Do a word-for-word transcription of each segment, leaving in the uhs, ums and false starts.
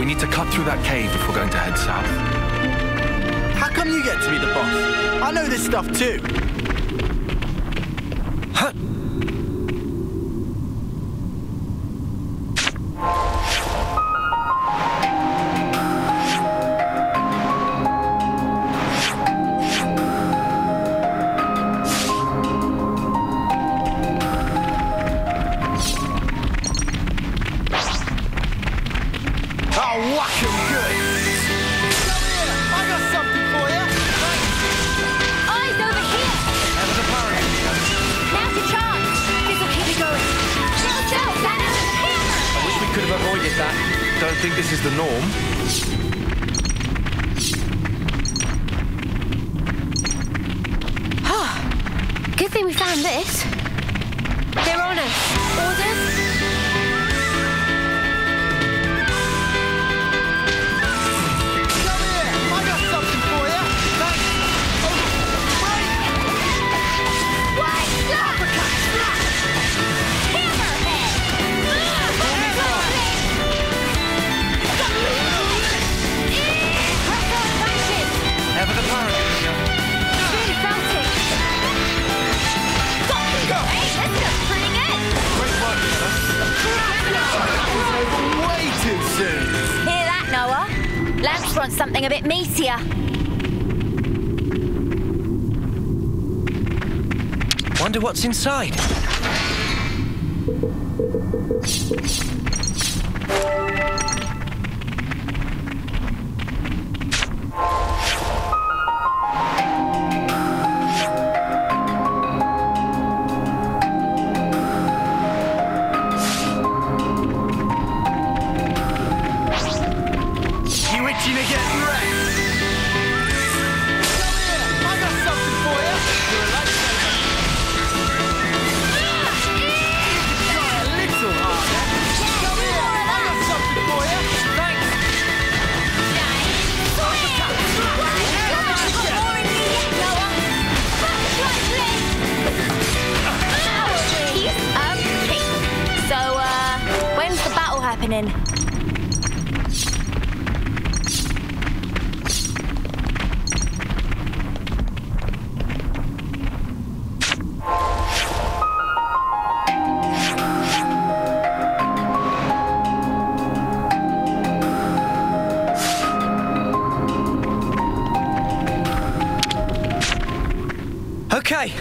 need to cut through that cave if we're going to head south. How come you get to be the boss? I know this stuff too. Huh. Don't think this is the norm. Good thing we found this. They're on us. Orders? Hear that, Noah? Lamps want something a bit meatier. Wonder what's inside. Happening. Okay.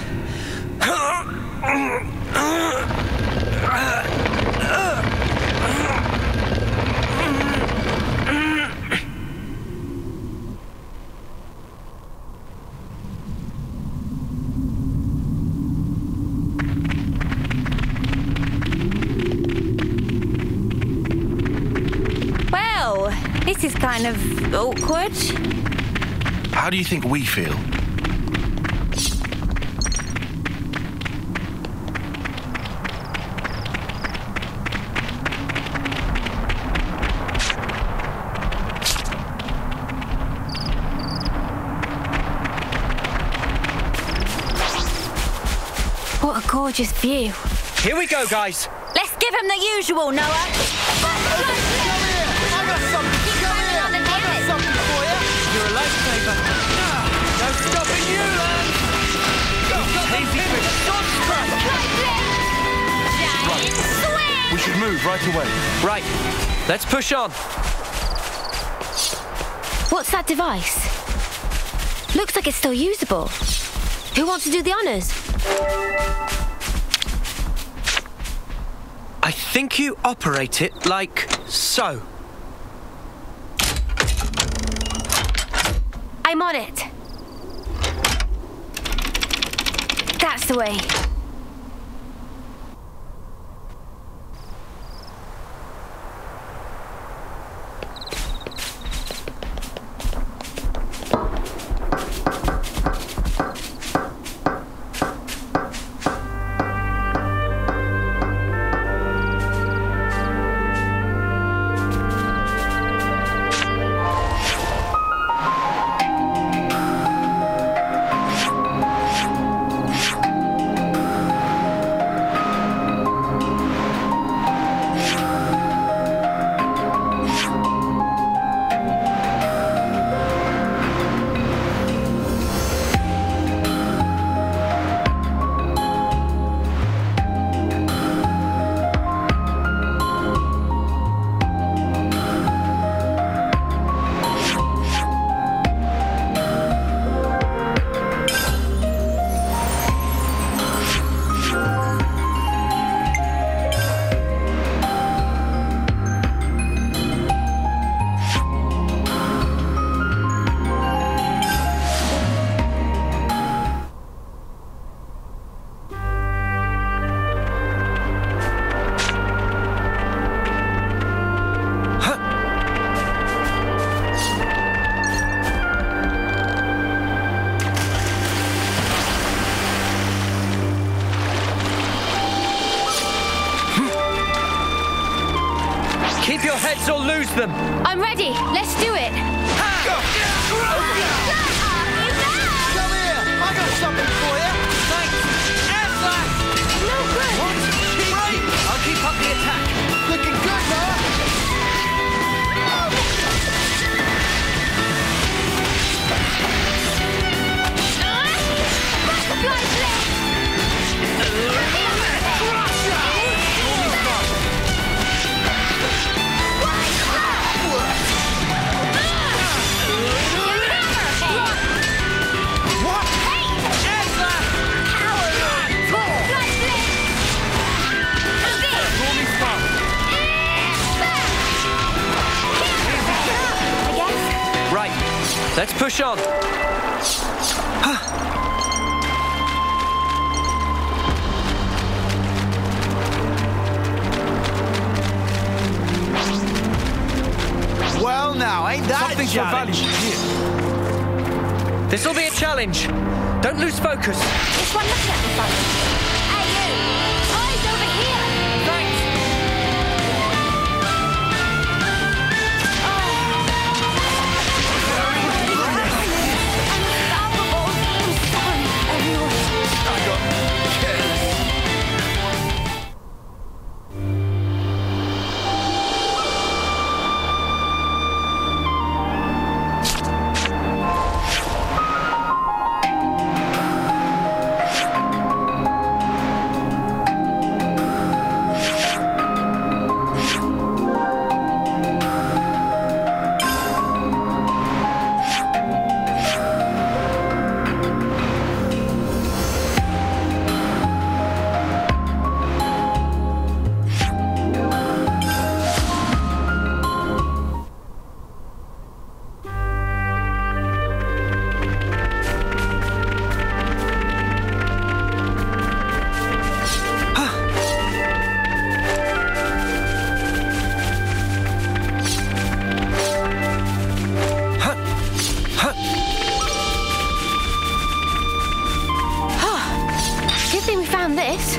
This is kind of awkward. How do you think we feel? What a gorgeous view. Here we go, guys. Let's give him the usual, Noah. You're a lifesaver. No stopping you, lad. Right. We should move right away. Right. Let's push on. What's that device? Looks like it's still usable. Who wants to do the honors? I think you operate it like so. I'm on it. That's the way. Keep your heads or lose them. I'm ready. Let's do it. Come here! I got something for you! Thanks. Air slash! No good. Right. I'll keep up the attack. Looking good, Noah! Butterfly flip. What? Air slash! Butterfly flip. I guess. Right. Let's push on. Well, now, ain't that Something's a your value challenge? here. This'll be a challenge. Don't lose focus. This one looking at me funny. Hey, you! Eyes over here! Thanks. Unstoppable! I'm sorry, everyone. I got careless. Good thing we found this.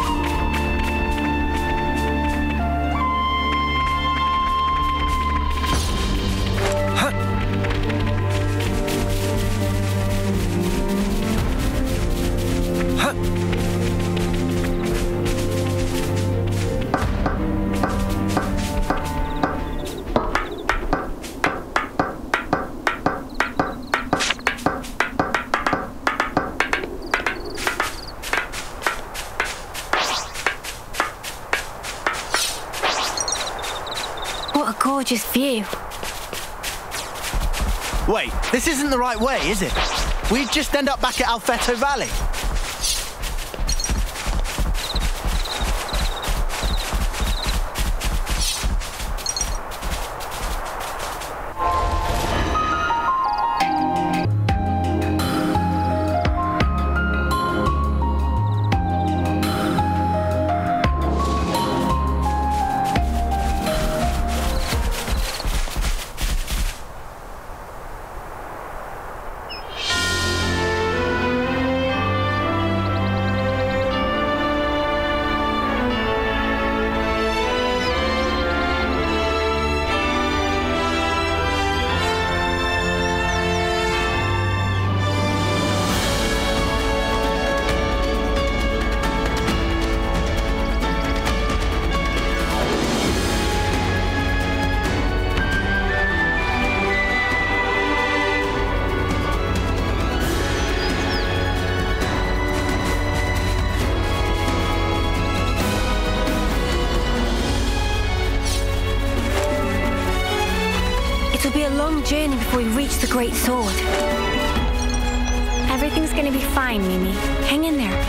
What a gorgeous view. Wait, this isn't the right way, is it? We'd just end up back at Alfeto Valley. It'll be a long journey before we reach the Great Sword. Everything's gonna be fine, Mimi. Hang in there.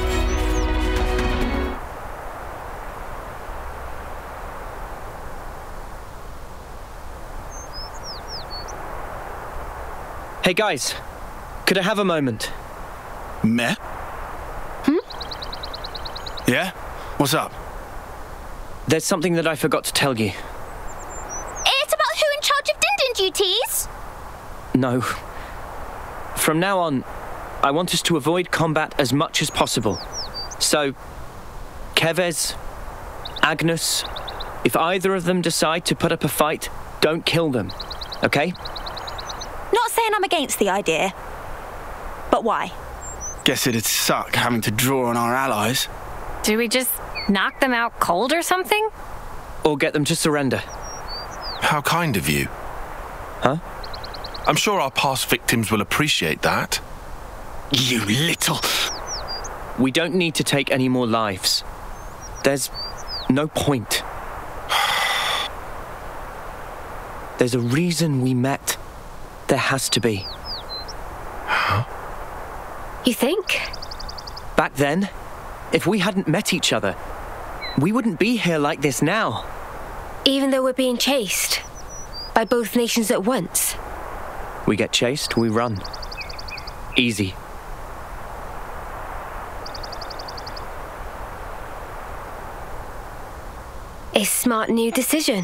Hey guys, could I have a moment? Meh? Hmm? Yeah? What's up? There's something that I forgot to tell you. It's about who in charge of Din Din duties? No. From now on, I want us to avoid combat as much as possible. So, Kevez, Agnes, If either of them decide to put up a fight, don't kill them, okay? Not saying I'm against the idea, but why? Guess it'd suck having to draw on our allies. Do we just knock them out cold or something? Or get them to surrender. How kind of you. Huh? I'm sure our past victims will appreciate that. You little... We don't need to take any more lives. There's no point. There's a reason we met. There has to be. Huh? You think? Back then, if we hadn't met each other, we wouldn't be here like this now. Even though we're being chased by both nations at once? We get chased, we run. Easy. A smart new decision.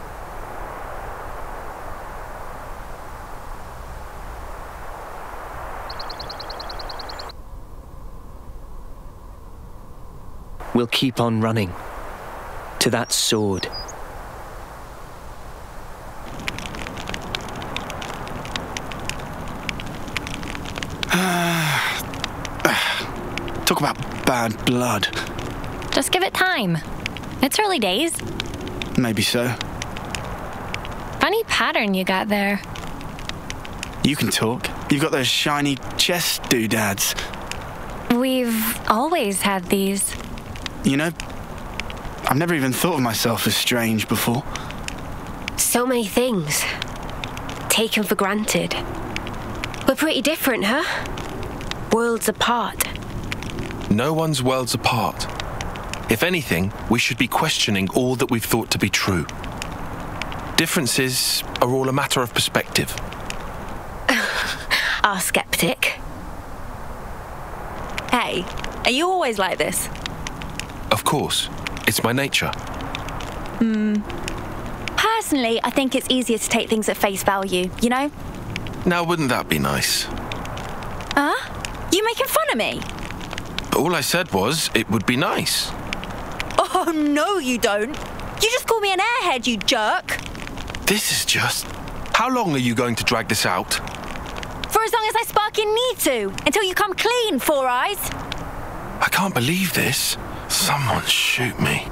We'll keep on running. To that sword. Talk about bad blood. Just give it time. It's early days. Maybe so. Funny pattern you got there. You can talk. You've got those shiny chest doodads. We've always had these. You know, I've never even thought of myself as strange before. So many things. Taken for granted. We're pretty different, huh? Worlds apart. No one's worlds apart. If anything, we should be questioning all that we've thought to be true. Differences are all a matter of perspective. Our skeptic. Hey, are you always like this? Of course. It's my nature. Hmm. Personally, I think it's easier to take things at face value, you know? Now, wouldn't that be nice? Huh? You making fun of me? All I said was, it would be nice. Oh, no, you don't. You just call me an airhead, you jerk. This is just... How long are you going to drag this out? For as long as I sparking need to, until you come clean, Four Eyes. I can't believe this. Someone shoot me.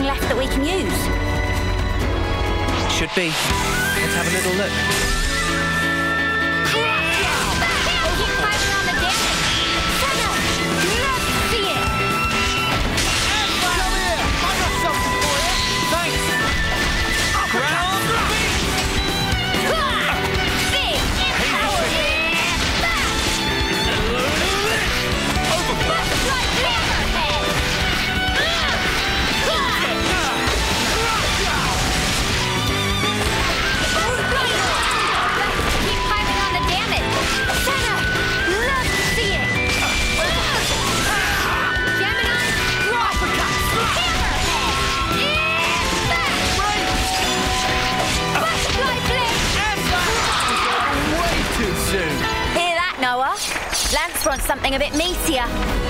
anything left that we can use? Should be. Let's have a little look. Keep fighting on the damage. Senna, let's see it. Come here! I got something for you! Thanks! Ground Big power. Butterfly hammerhead. Keep piling on the damage. Senna, let's see it. Gemini, uppercut. Hammerhead. Butterfly blade. Way too soon! Hear that, Noah? Lance wants something a bit meatier.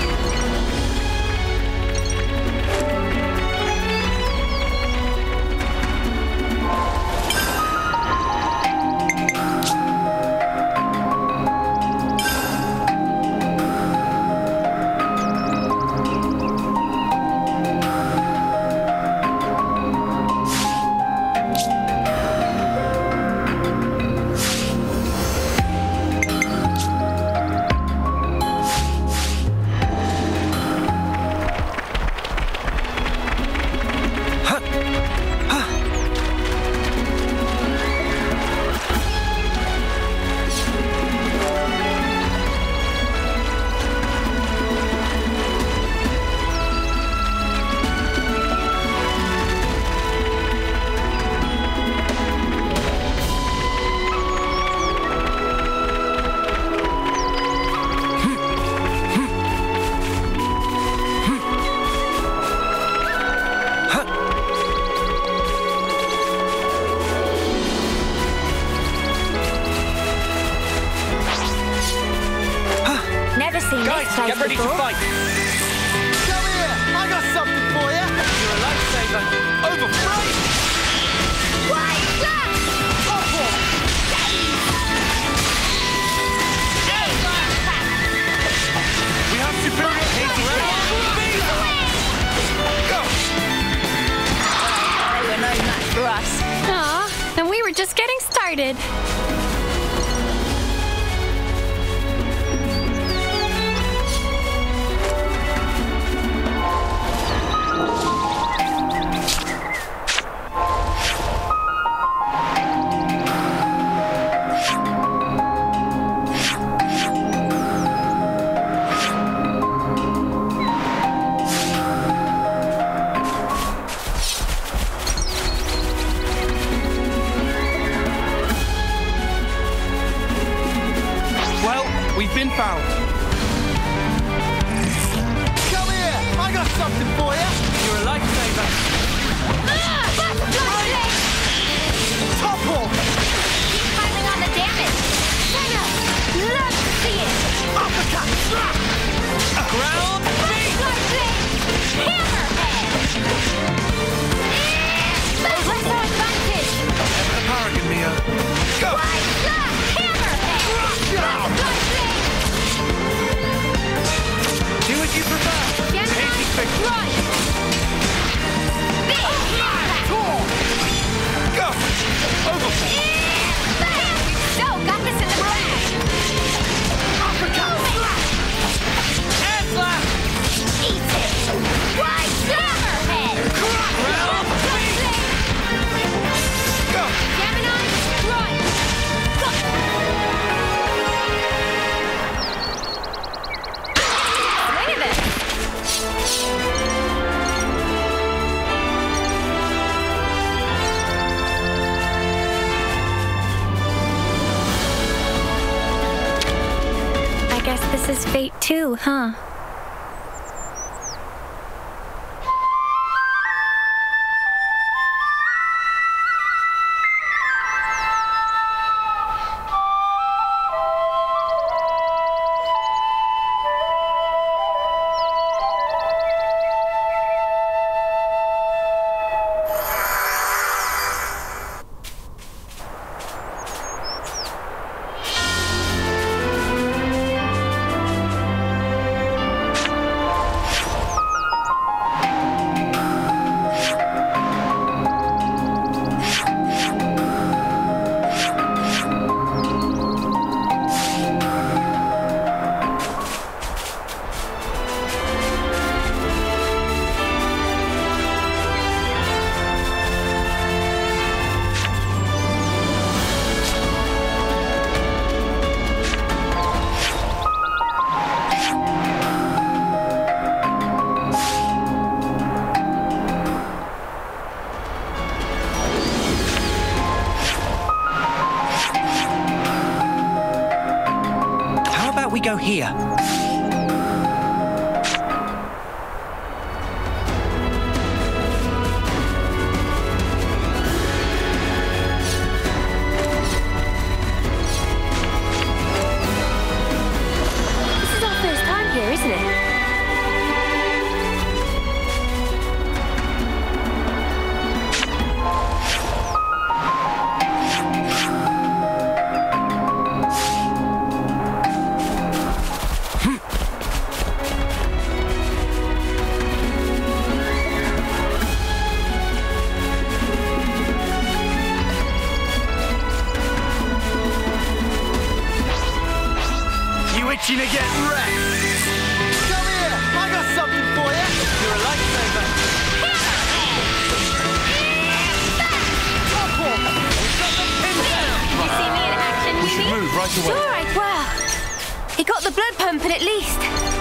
Never seen Guys, this place get ready to before. fight. Come here! I got something for you! You're a lifesaver. Over frame! Wide slash. Topple! We have superior hating. Go! They were no match for us. Aw, and we were just getting started. Well, we've been found. Come here! I got something for you! You're a lifesaver. Butterfly blade. Topple! Keep piling on the damage. Senna, let's see it. Uppercut! Ground Butterfly blade. Hammerhead. Let's our advantage. Paragon, Mia. Go! Wide slash. Hammerhead. Butterfly blade. Do as you prefer. Gemini, right. Big impact. Go! Over! Bam. So, got this in the bag. Uppercut! Air slap. Eat it. Wide hammerhead. Ground Go! Gemini, right. Look at this. I guess this is fate too, huh? we go here? This is our first time here, isn't it? Itching to get wrecked. Come here, I got something for you. You're a lifesaver. Top one. We've got the pin down. You see me in action, We should Mimi? move right It's away. all right, well, he got the blood pumping at least.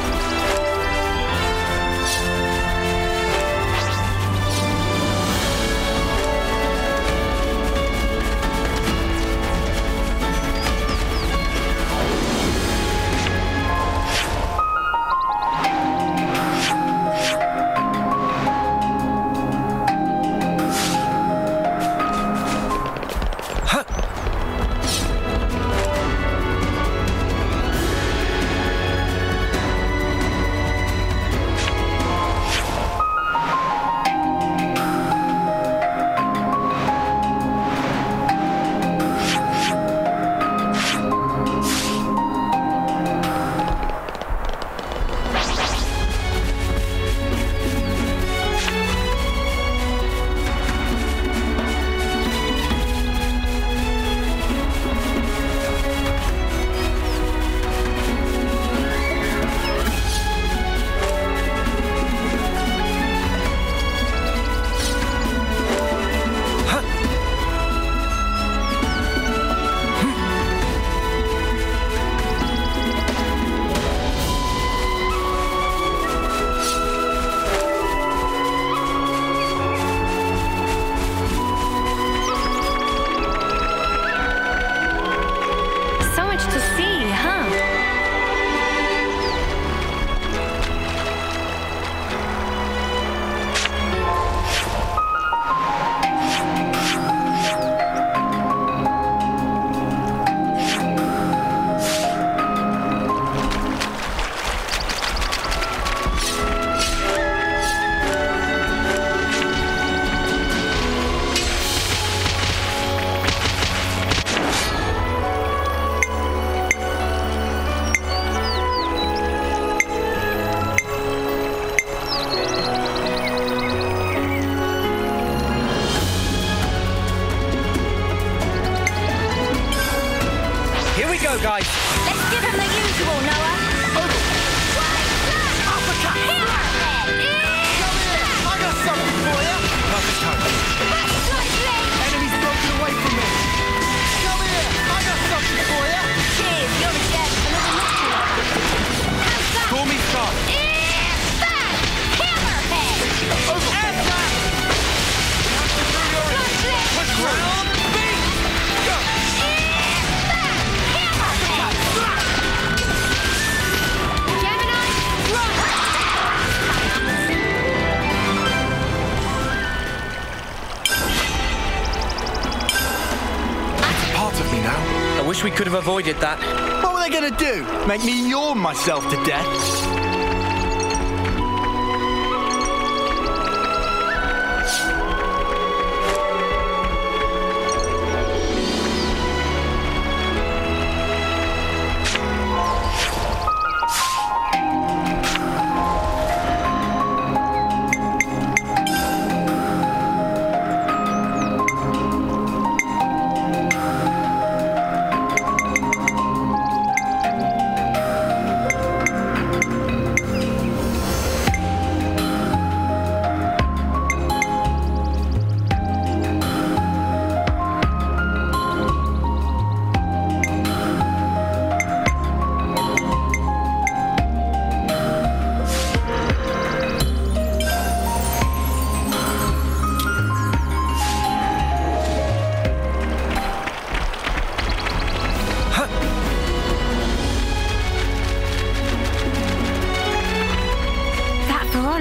go, guys. Let's give him the usual, Noah. Uppercut! I got something for you! Perfect timing. Enemy's broken away from me! Come here! I got something for you! Cheers, you're a dead. Call me start. Push round. Part of me now. I wish we could have avoided that. What were they gonna do? Make me yawn myself to death?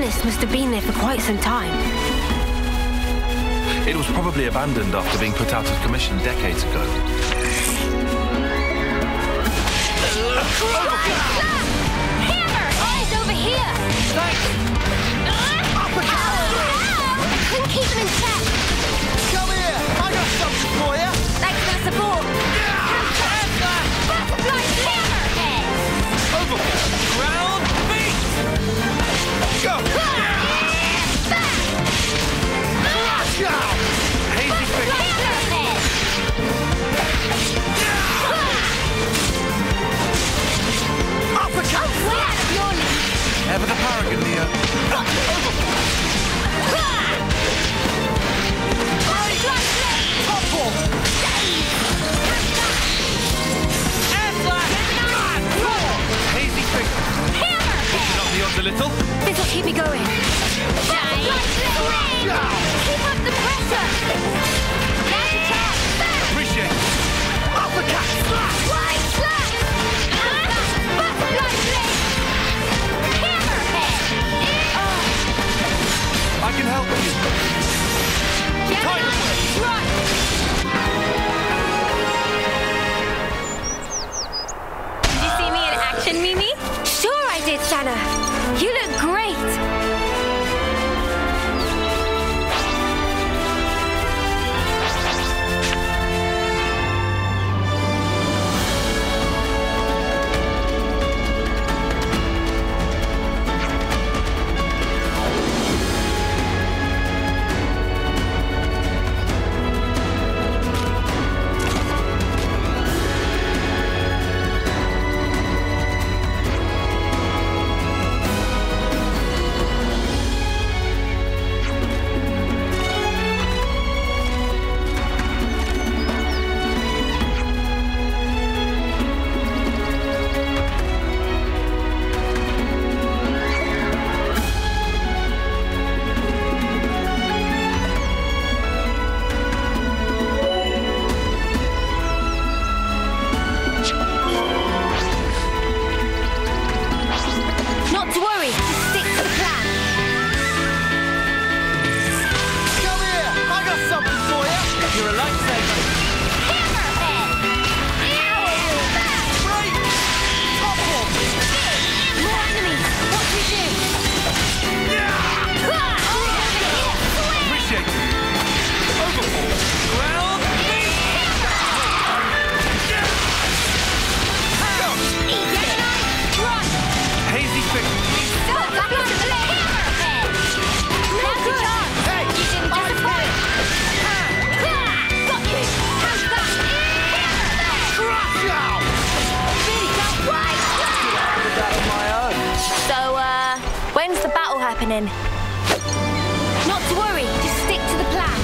harness must have been there for quite some time. It was probably abandoned after being put out of commission decades ago. Hammer! Eyes over here! Thanks. Couldn't keep him in check. Come here. I got something for you. Thanks for the support. Butterfly hammerhead! Overboard. Ground beat! Go. Go. Hazy figure. Hammerhead! Uppercut. Way out of your league. Ever the paragon, Neo. Topple. Hazy figure. Pushing up the odds a little. This'll keep me going. Keep up the pressure. Now's your chance. Appreciate it. Uppercut. Wide slash. Butterfly blade. Hammerhead. I can help you. Gemini, run. Did you see me in action, Mimi? Sure I did, Sana. You look great. Not to worry, just stick to the plan. Come here. I got something for you. You're a lifesaver. Hammerhead! Break. Topple. More enemies! What do we do? Appreciate it. Overboard. Ground beat! Hazy figure. Hey. I'm here. Crush out. So, uh, when's the battle happening? Not to worry, just stick to the plan.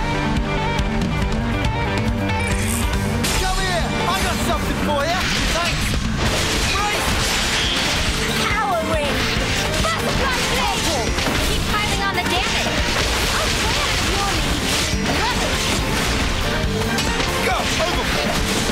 Come here. I got something for you. Thanks. Break. Powering! Butterfly blade! Keep piling on the damage. Oh, way out of your league. Go. Overboard.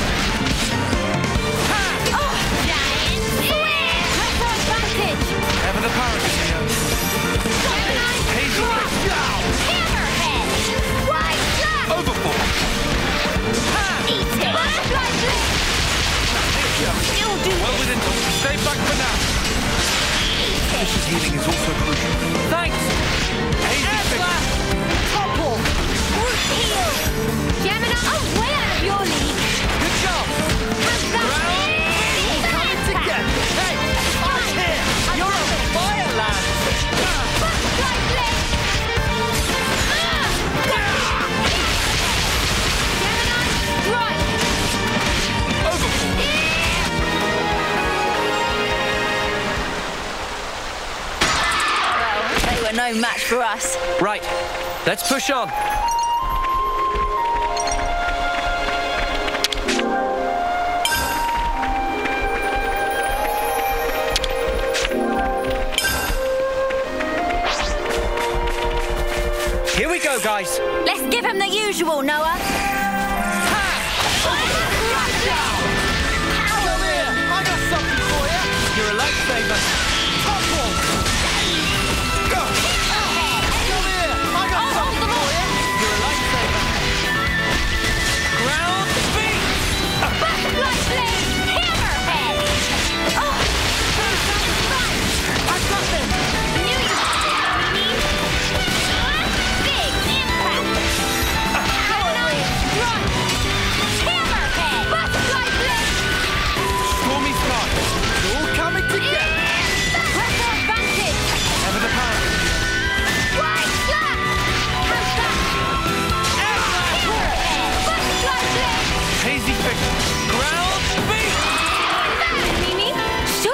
Oh, giant swing! Retro advantage! Ever the paragon, Neo. Gemini, Hazy crush! figure. Hammerhead! Wide slash! Overboard. Eat it! Butterfly blade! You'll do Well it! within. Stay back for now. Vicious healing is also crucial. Thanks! Hazy figure. Topple. Heal! Gemini, oh, way out of your league! Good job! Coming together. Hey. I'm here. You're on fire, lad! Butterfly blade! Gemini, right! Overboard. Well, they were no match for us. Right, let's push on. Here we go, guys. Let's give him the usual, Noah. Come here. I got something for you. You're a lifesaver. Topple. Go.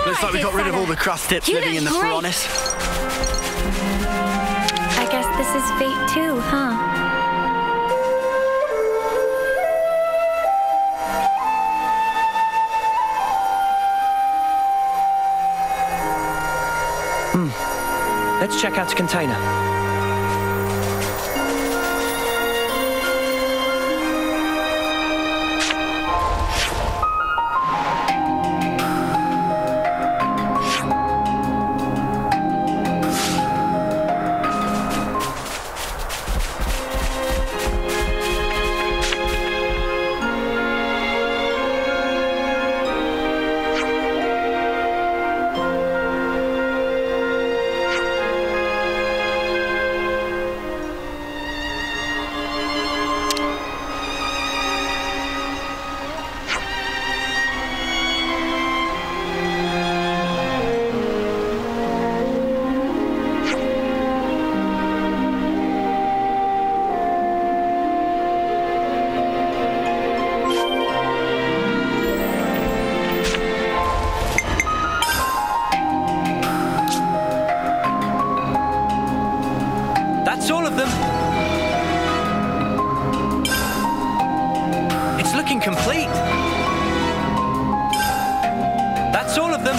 Looks like we got rid of all the crust tips You living in the look great. Ferronis. I guess this is fate too, huh? Let's check out the container. That's all of them. It's looking complete. That's all of them.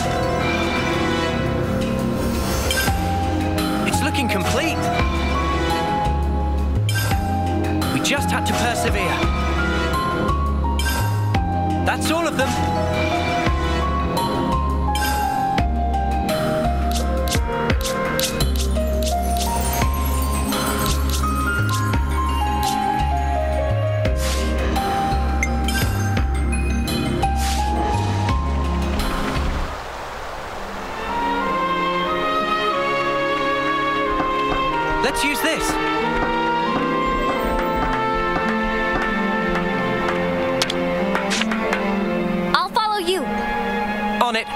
It's looking complete. We just had to persevere. That's all of them. Let's use this. I'll follow you. On it.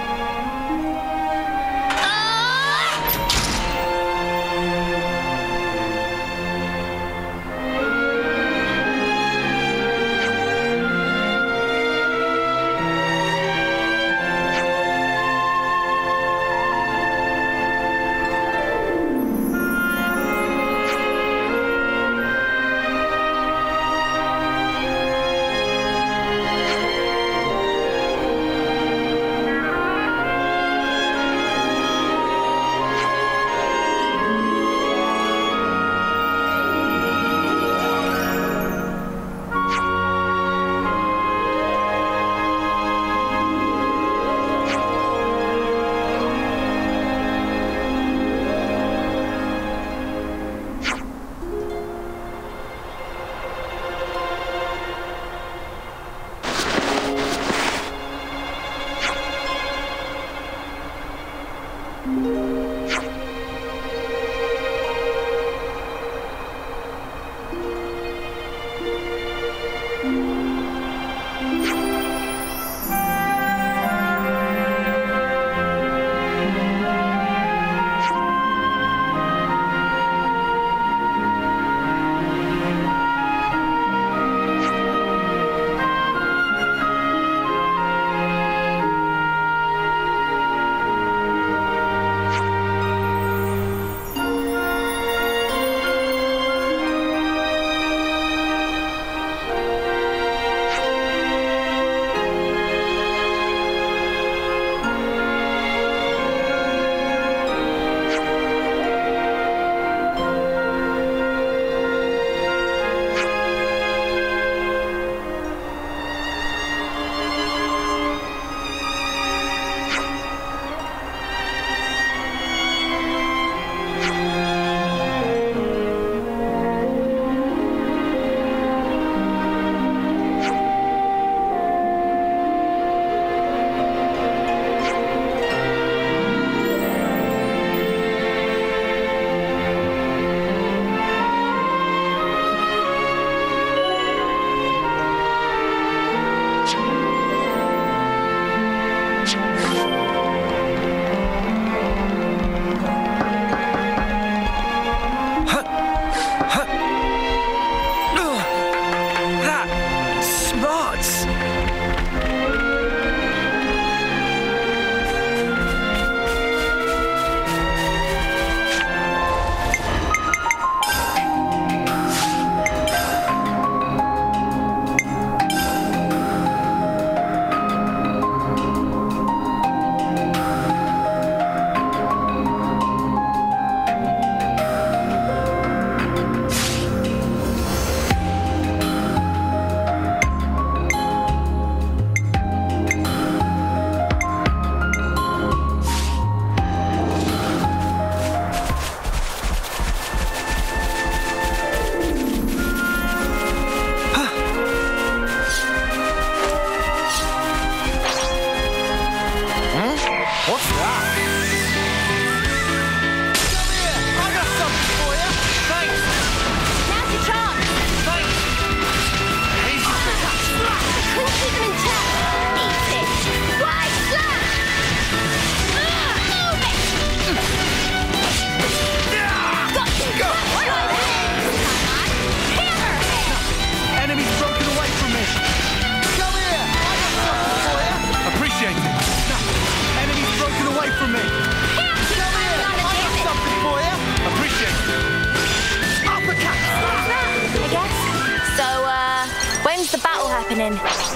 happening.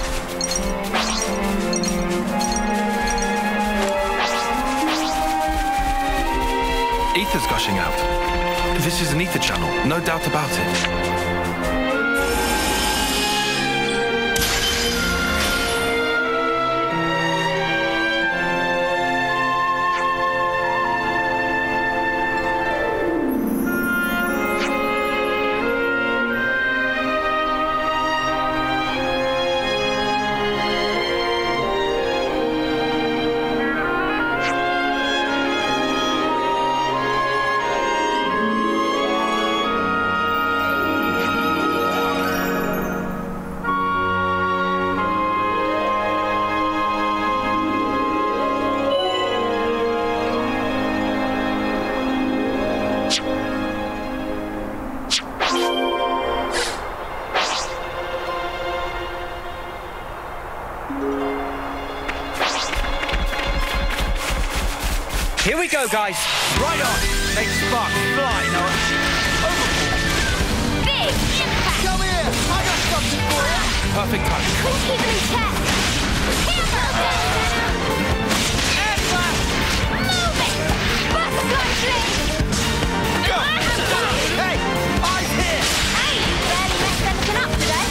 Ether's gushing out. This is an ether channel, no doubt about it. Here we go, guys. Right on. Make sparks fly, Noah. Overboard. Big impact. Come here. I got something for you. Perfect timing. Let's keep them in check. Hammer. Air blast. Move it. Butterfly blade. Go. Hey, eyes here. Hey, barely messed anything up today.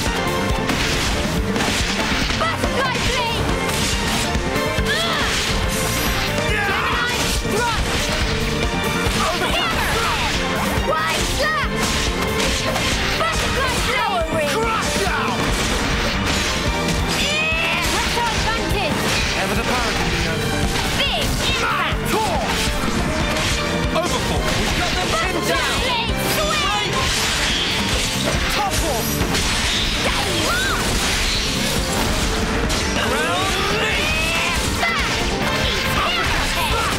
Butterfly blade. Ah! Thrust! Hammer! Wide slash! Butterfly blade! Crush down. Yeah! Retro advantage! Ever the paragon, Neo. Big impact! Torch. Overboard. We've got them pinned Butterfly down. blade! Swing! Topple. Daddy! Round leap. Back! Eat hammerhead!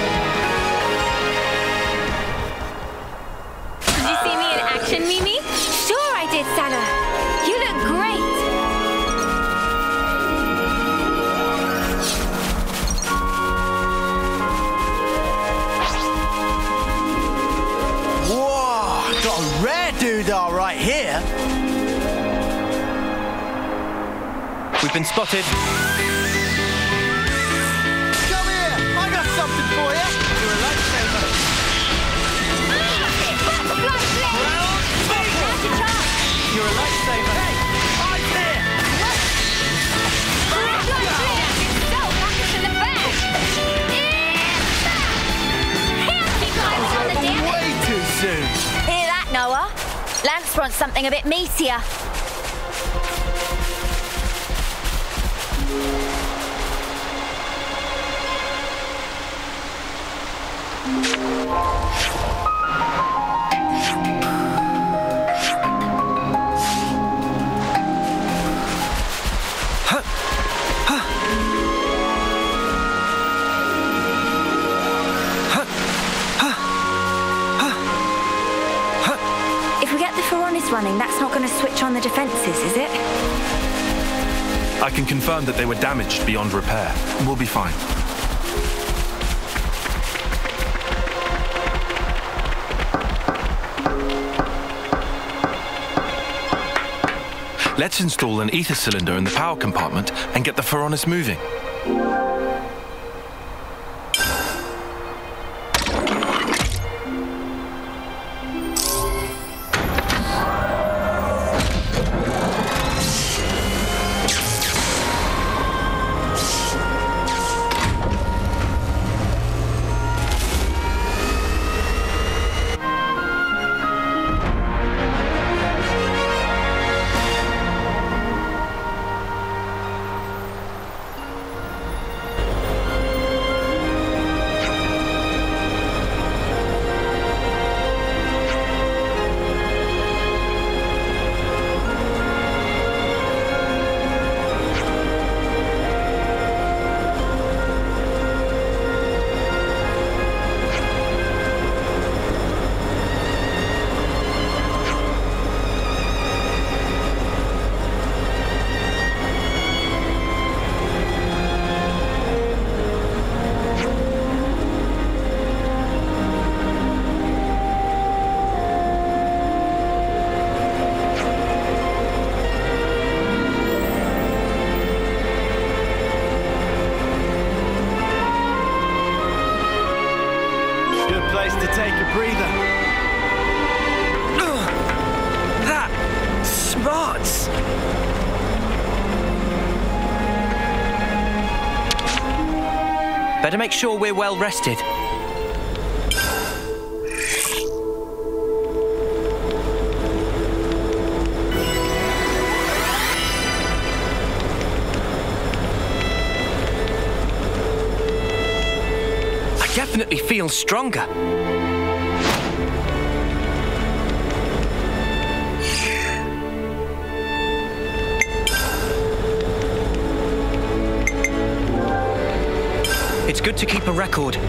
Did you see me in action, Mimi? Sure I did, Sana. You look great. Whoa, got a rare doodah right here. We've been spotted. Come here. I got something for you. You're a lifesaver. Butterfly blade! Round Now's your chance! You're a lifesaver. Hey, eyes here. Butterfly blade! So packaged in the bag! Yeah! Back! Keep climbing on the damage! Way too soon. Hear that, Noah? Lance wants something a bit meatier. If we get the Pharaonis running, that's not going to switch on the defences, is it? I can confirm that they were damaged beyond repair. We'll be fine. Let's install an ether cylinder in the power compartment and get the Pharaonis moving. place to take a breather. That smarts. Better make sure we're well rested. I definitely feel stronger. It's good to keep a record.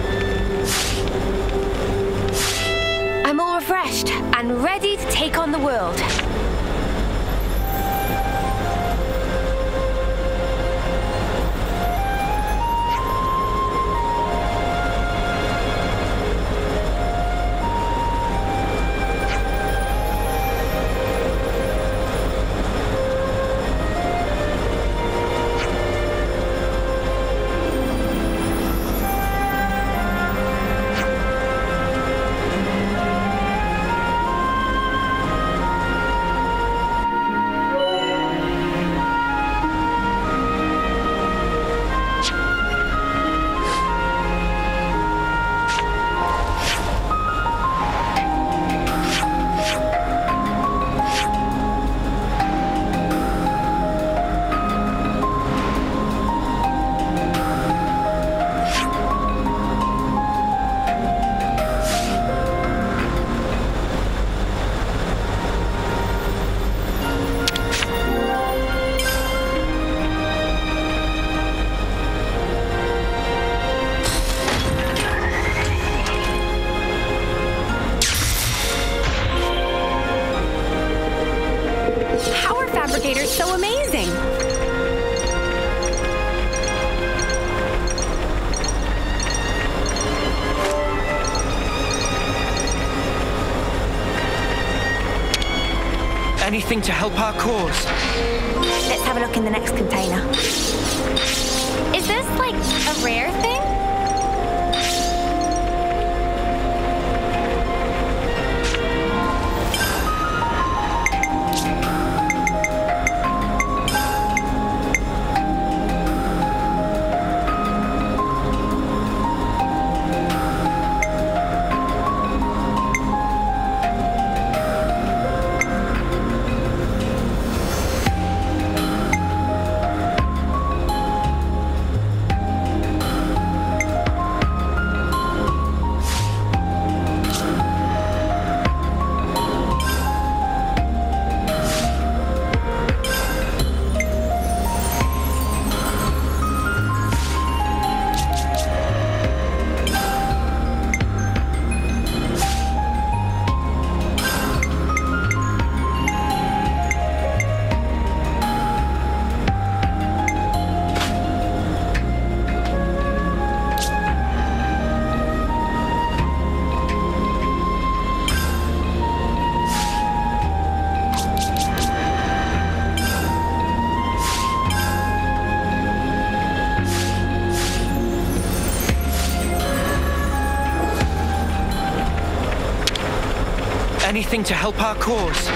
I'm all refreshed and ready to take on the world. Fabricator's so amazing. Anything to help our cause. Let's have a look in the next container. Is this like a rare thing? Anything to help our cause.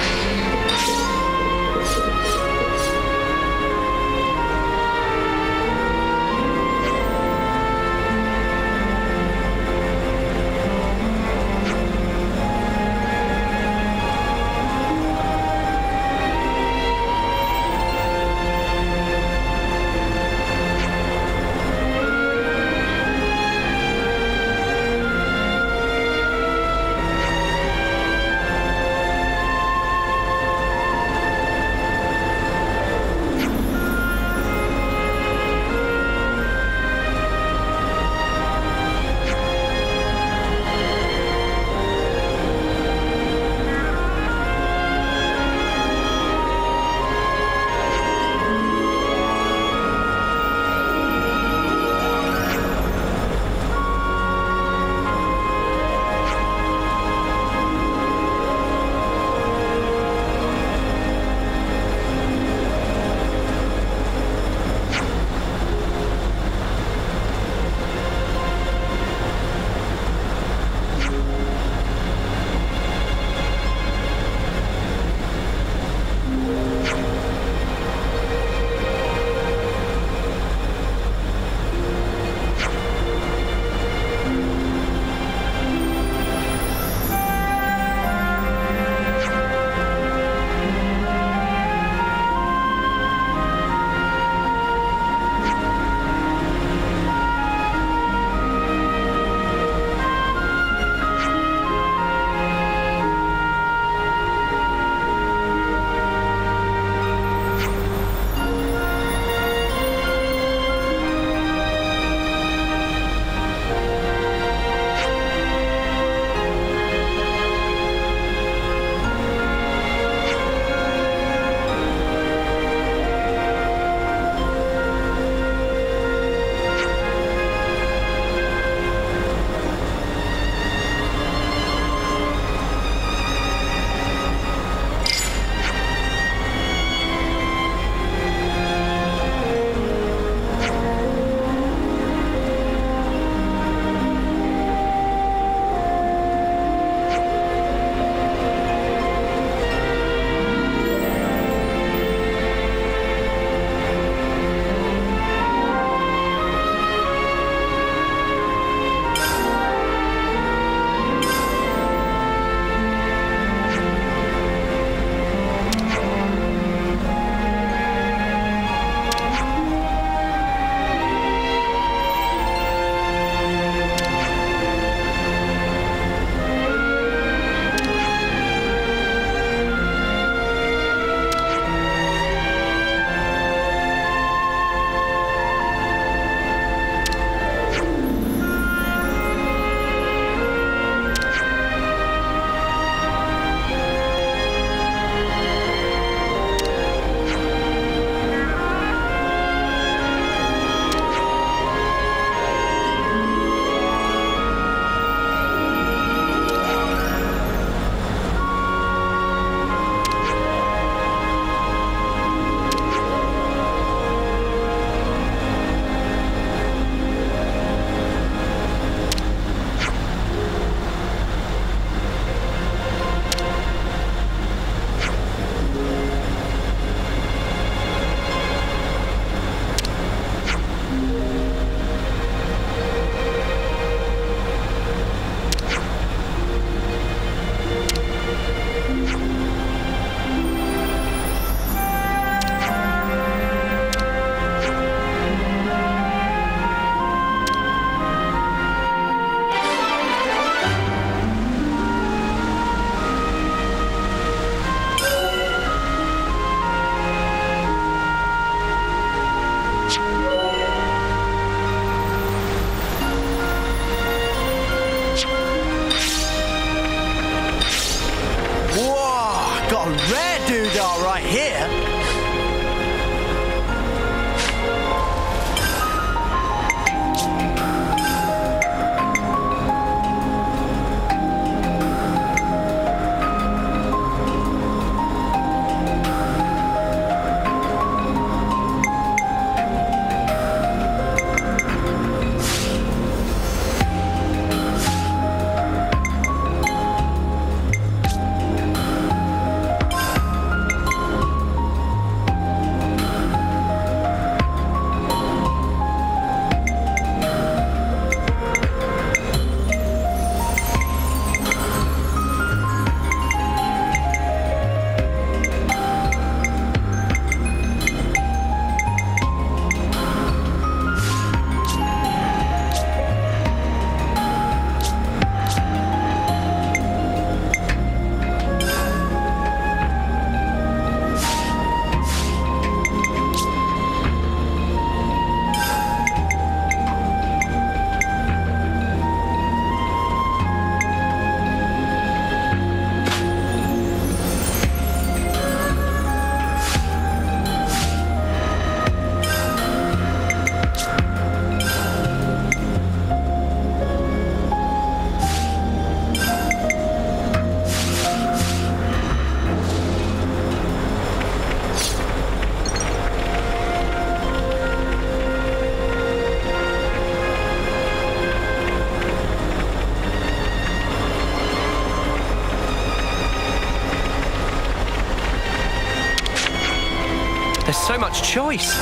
so much choice.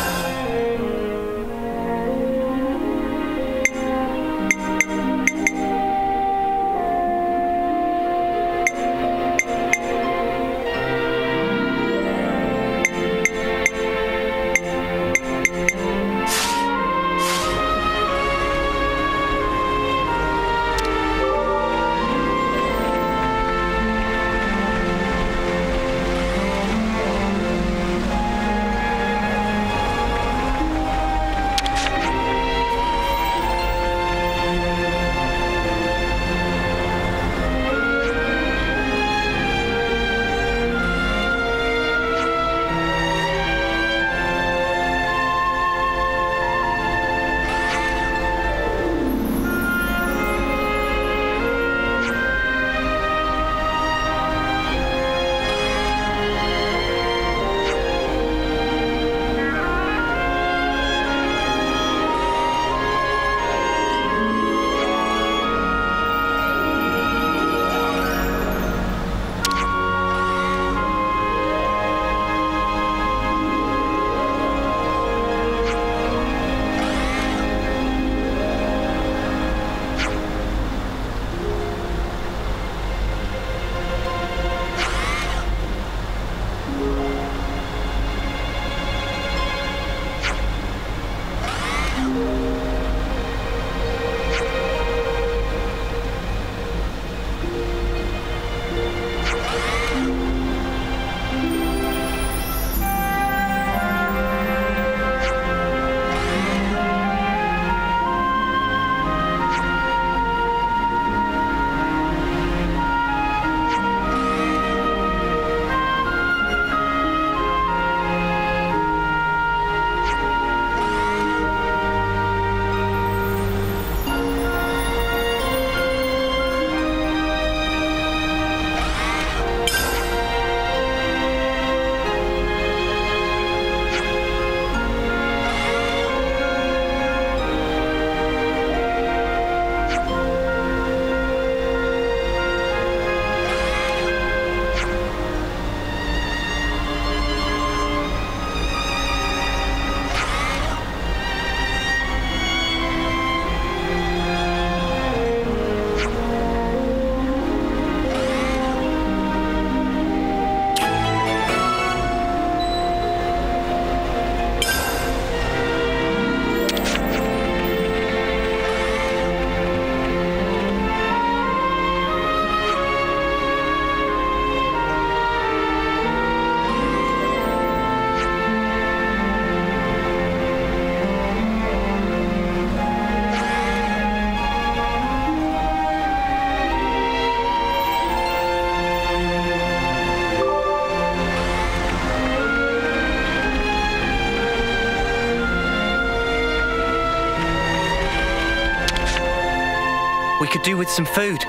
We could do with some food.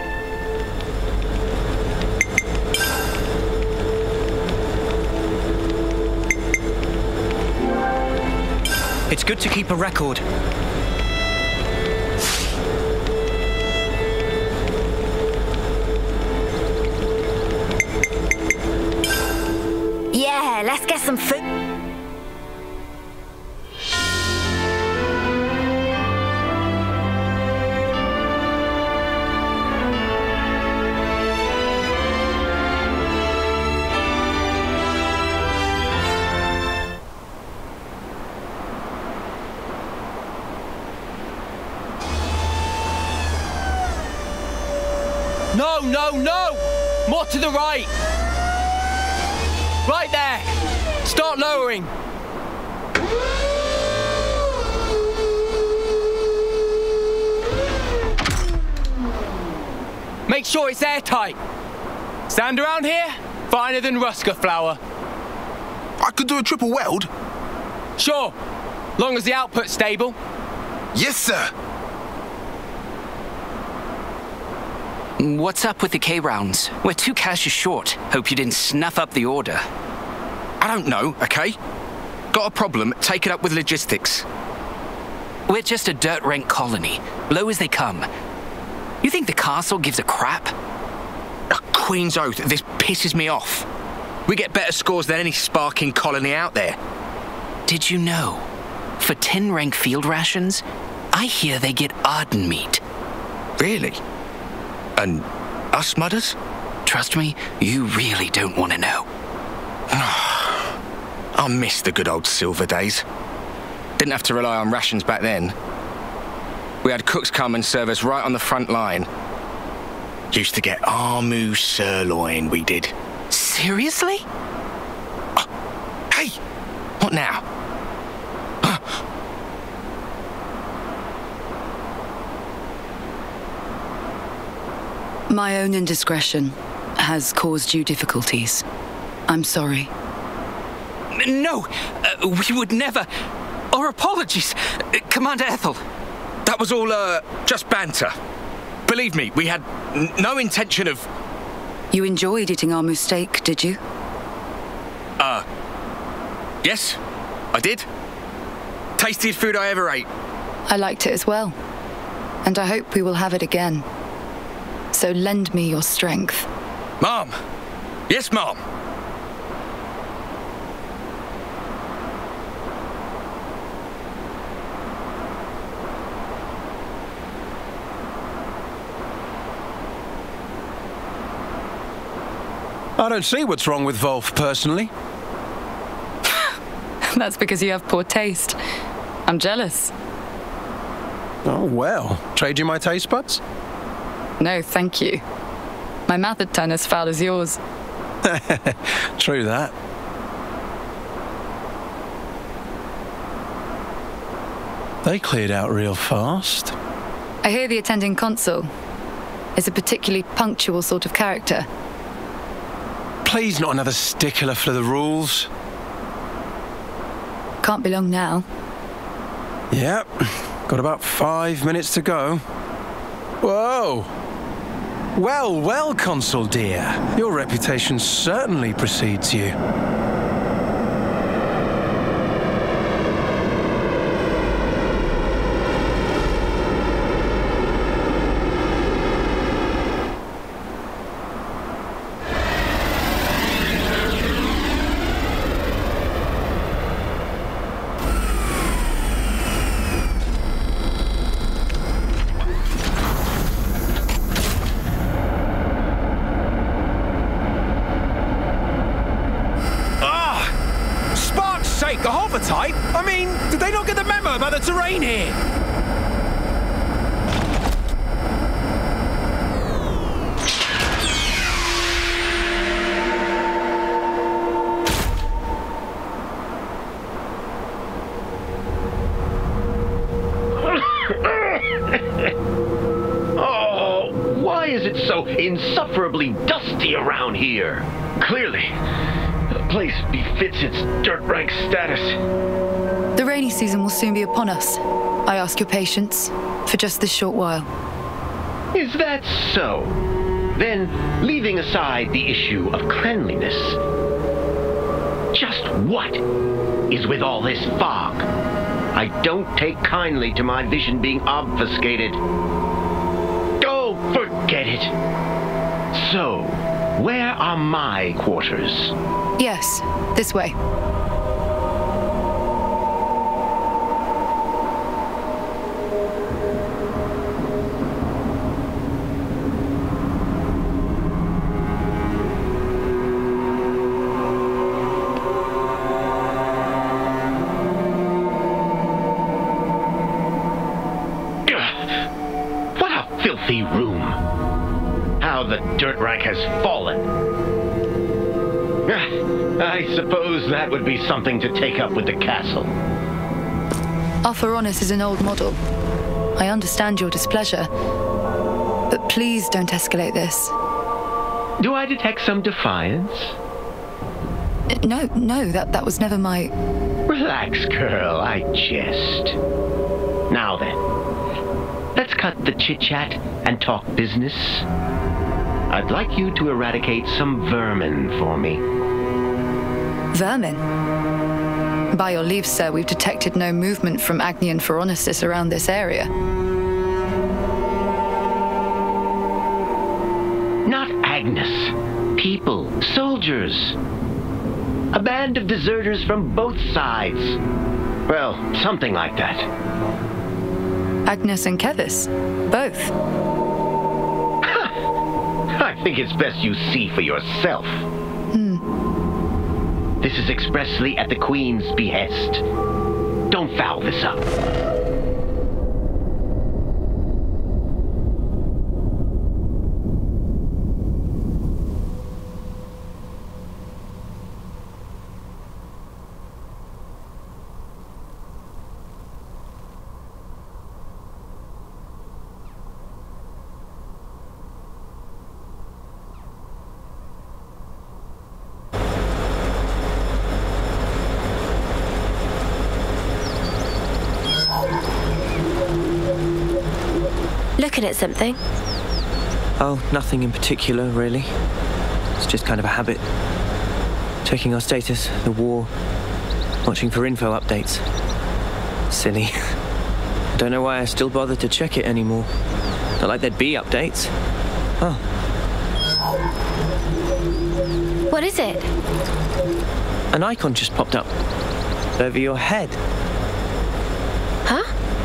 It's good to keep a record. Yeah, let's get some food. No, no, no! More to the right! Right there! Start lowering! Make sure it's airtight. Sand around here? Finer than Rusker flour. I could do a triple weld. Sure, long as the output's stable. Yes, sir. What's up with the K-rounds? We're two caches short. Hope you didn't snuff up the order. I don't know, okay? Got a problem, take it up with logistics. We're just a dirt rent colony, low as they come. You think the castle gives a crap? A Queen's oath, this pisses me off. We get better scores than any sparking colony out there. Did you know? For ten rank field rations, I hear they get Arden meat. Really? And us mudders? Trust me, you really don't want to know. I miss the good old silver days. Didn't have to rely on rations back then. We had cooks come and serve us right on the front line. Used to get Armu sirloin, we did. Seriously? Oh, hey! What now? My own indiscretion has caused you difficulties. I'm sorry. No! Uh, we would never... Our apologies, uh, Commander Ethel. That was all, uh, just banter. Believe me, we had n no intention of... You enjoyed eating Armu steak, did you? Uh... Yes, I did. Tastiest food I ever ate. I liked it as well. And I hope we will have it again. So lend me your strength. Mom! Yes, Mom! I don't see what's wrong with Wolf, personally. That's because you have poor taste. I'm jealous. Oh, well. Trade you my taste buds? No, thank you. My mouth would turn as foul as yours. True that. They cleared out real fast. I hear the attending consul is a particularly punctual sort of character. Please, not another stickler for the rules. Can't be long now. Yep. Got about five minutes to go. Whoa! Well, well, Consul dear. Your reputation certainly precedes you. Type? I mean, did they not get the memo about the terrain here? Oh, why is it so insufferably dusty around here? Clearly, the place befits its dirt rank status. The rainy season will soon be upon us. I ask your patience for just this short while. Is that so? Then, leaving aside the issue of cleanliness, just what is with all this fog? I don't take kindly to my vision being obfuscated. Oh, forget it. So, where are my quarters? Yes, this way. What a filthy room. How the dirt rank has fallen. I suppose that would be something to take up with the castle. Our Feronis is an old model. I understand your displeasure, but please don't escalate this. Do I detect some defiance? No, no, that, that was never my... Relax, girl, I jest. Now then, let's cut the chit-chat and talk business. I'd like you to eradicate some vermin for me. Vermin? By your leave, sir, we've detected no movement from Agnian Feronicis around this area. Not Agnes. People, soldiers. A band of deserters from both sides. Well, something like that. Agnes and Kevis, both. I think it's best you see for yourself. Hmm. This is expressly at the Queen's behest. Don't foul this up. Looking at something? Oh, nothing in particular, really. It's just kind of a habit. Checking our status, the war, watching for info updates. Silly. I don't know why I still bother to check it anymore. Not like there'd be updates. Oh. What is it? An icon just popped up. Over your head. Huh?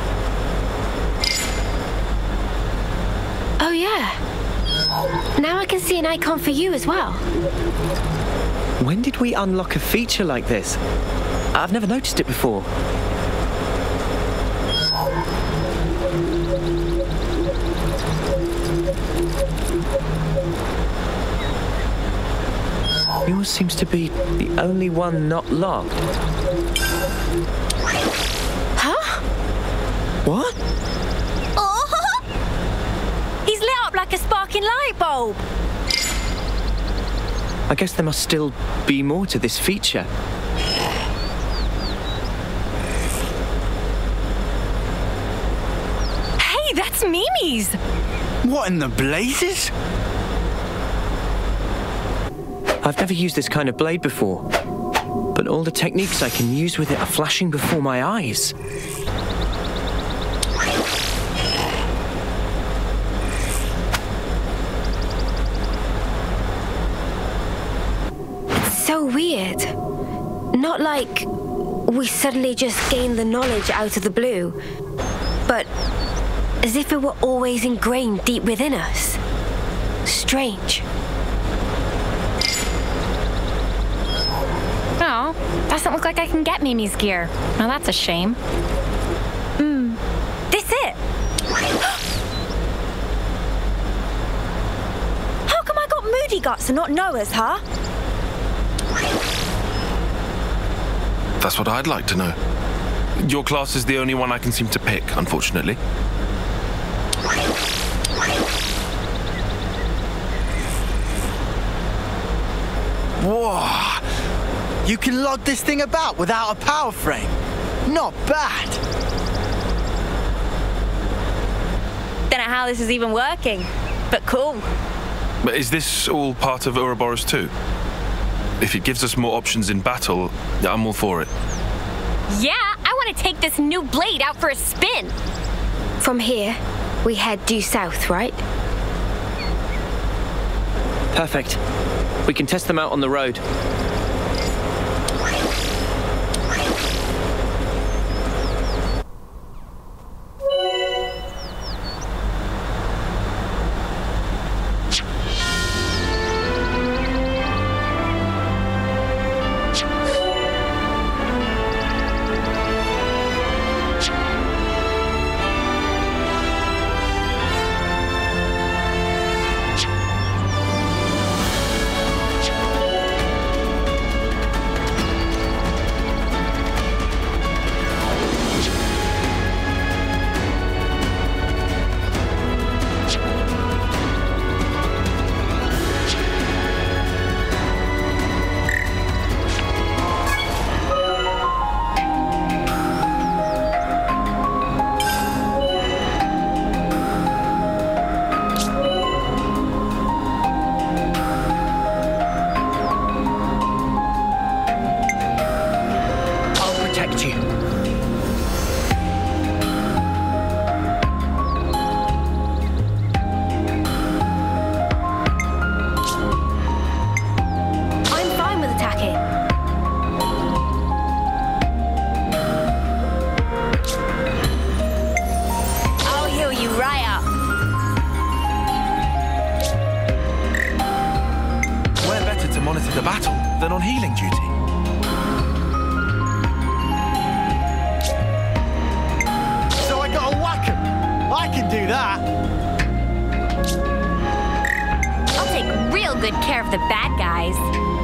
Oh, yeah. Now I can see an icon for you as well. When did we unlock a feature like this? I've never noticed it before. Yours seems to be the only one not locked. Huh? What? Oh! He's lit up like a sparking light bulb. I guess there must still be more to this feature. Hey, that's Mimi's! What in the blazes? I've never used this kind of blade before, but all the techniques I can use with it are flashing before my eyes. It's so weird. Not like we suddenly just gained the knowledge out of the blue, but as if it were always ingrained deep within us. Strange. Oh, doesn't look like I can get Mimi's gear. Now that's a shame. Hmm. This it? How come I got Moody Guts and not Noah's, huh? That's what I'd like to know. Your class is the only one I can seem to pick, unfortunately. Whoa! You can lug this thing about without a power frame. Not bad. Don't know how this is even working, but cool. But is this all part of Ouroboros too? If it gives us more options in battle, I'm all for it. Yeah, I want to take this new blade out for a spin. From here, we head due south, right? Perfect. We can test them out on the road. monitor the battle than on healing duty. So I gotta whack 'em. I can do that. I'll take real good care of the bad guys.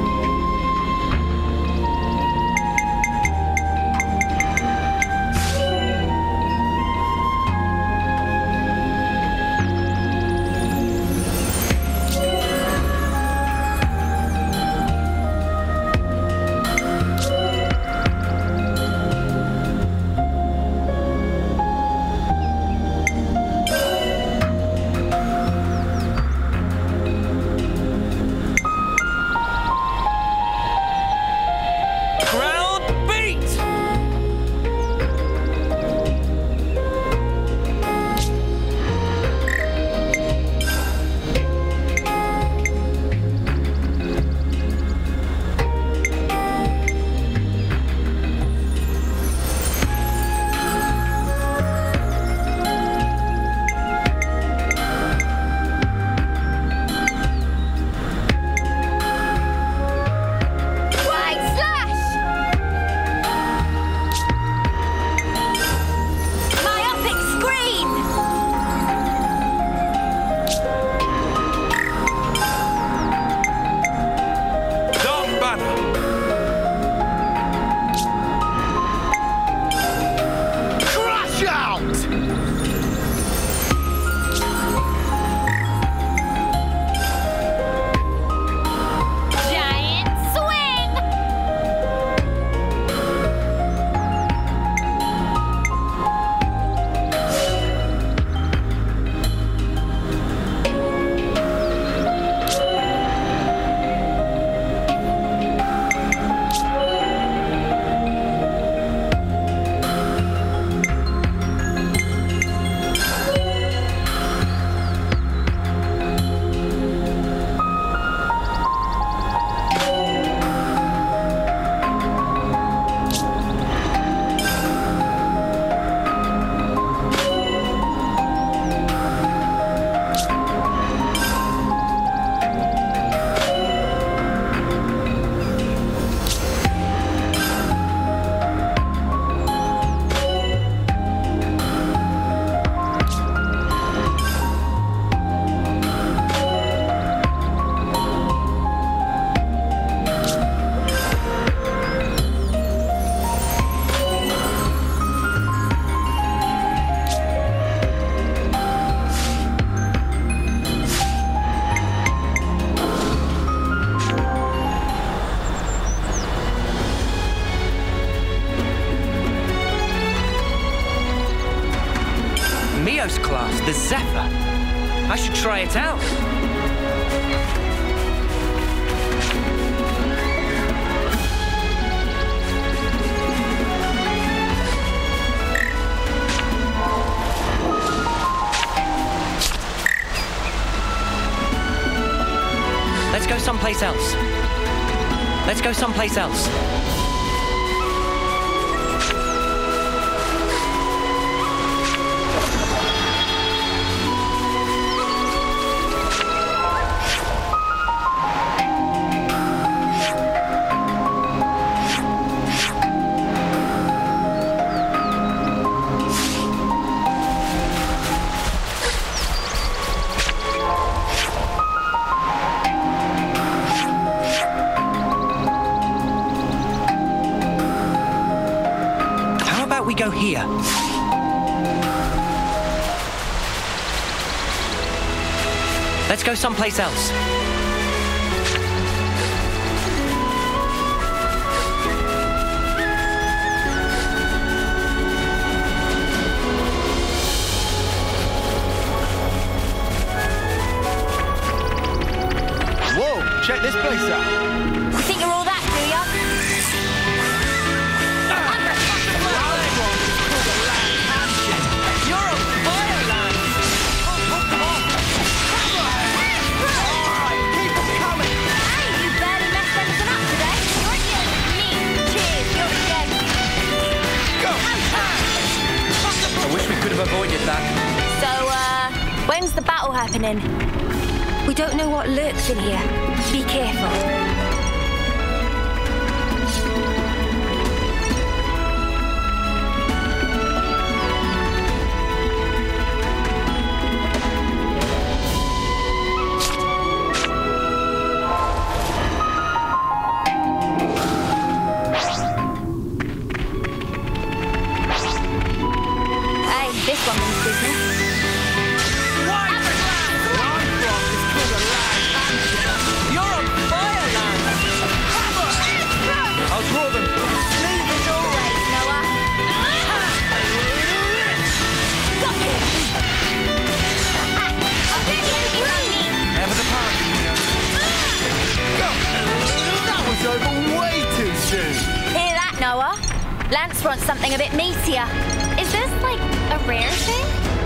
Class, the Zephyr. I should try it out. Let's go someplace else. Let's go someplace else. We go here. Let's go someplace else. Whoa, check this place out. You think you're all that, do ya? Avoided that. So, uh, when's the battle happening? We don't know what lurks in here. Be careful. Lance wants something a bit meatier. Is this, like, a rare thing?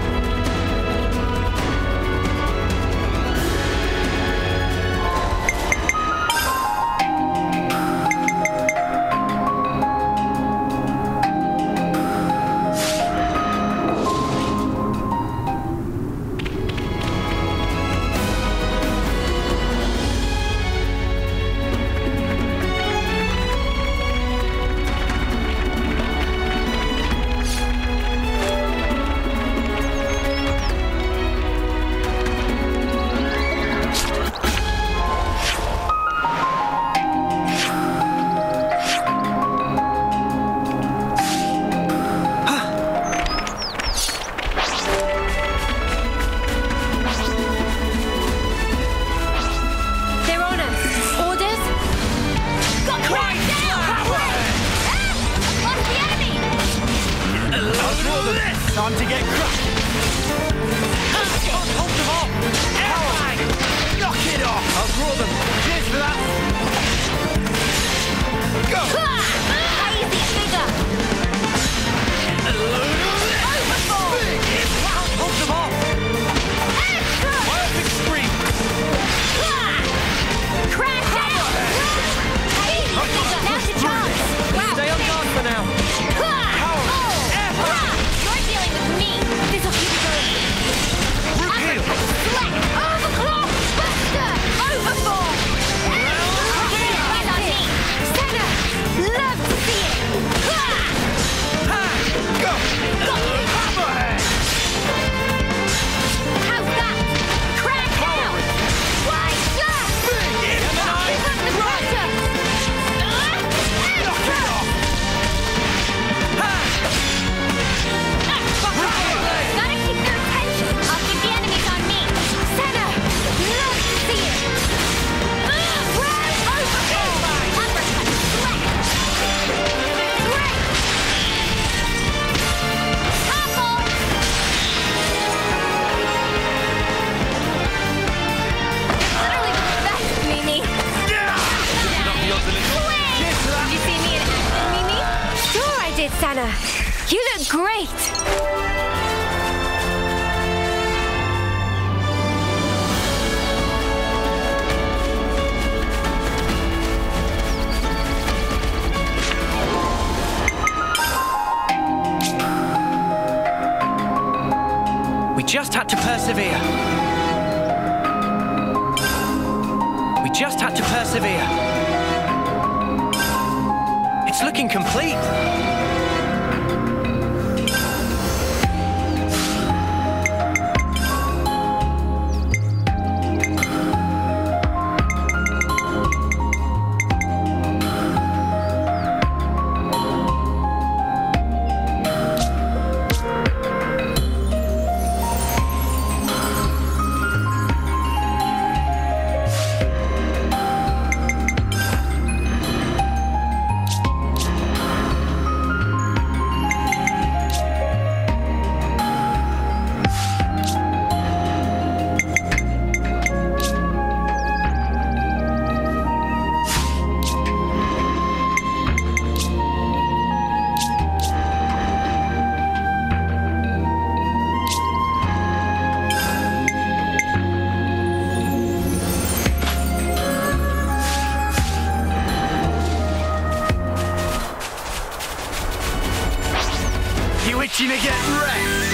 Time to get crushed. Hold them off. Airline. Knock it off. I'll draw them. Cheers for that. Go. Crazy figure. Overboard. Hold them off. Perfect scream. Crash out. Crazy figure. Now's your chance. Wow. Stay on guard for now. This will keep you going. Uppercut, slack, overclock, buster, overboard. Right on me. Senna, love to see it. Go. Got you. Hammerhead. How's that? Crack down. Wide slash. Keep up the pressure. Knock it off. Gotta keep their attention. I'll keep the enemies on me. Senna, love to see it. Right overboard. Uppercut, slack. Great. Topple. Literally the best, Mimi. Did you see me in action, Mimi? Sure I did, Senna. You look great. We just had to persevere. We just had to persevere. It's looking complete. Itching to get wrecked.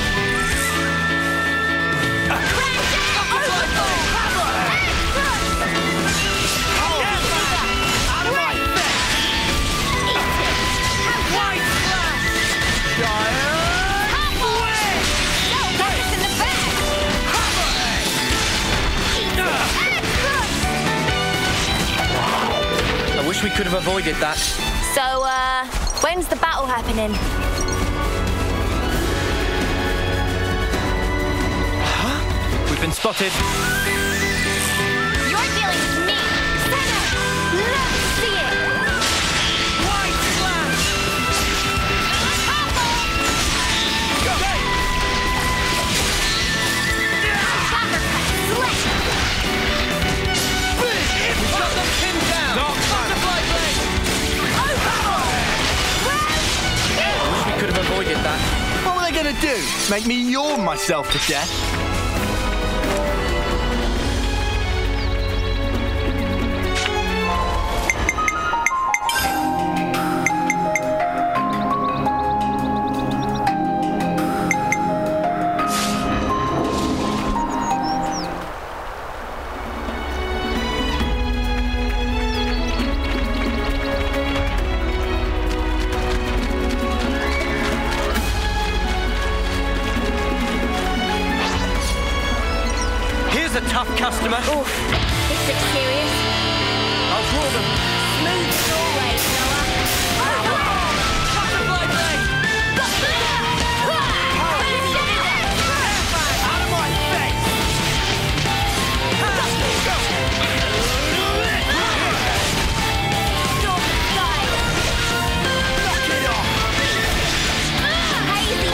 I wish we could have avoided that. So, uh, when's the battle happening? We've been spotted. You're dealing with me. Senna, love to see it. White slash. Go. Uppercut, slash. Big. Shut them pinned down. Butterfly blade. Overboard. Round Make me yawn myself to death. A tough customer. Oof, this looks serious. I'll draw them. Smooth as always, Noah. Butterfly blade! Out of my face! Knock it off! Hazy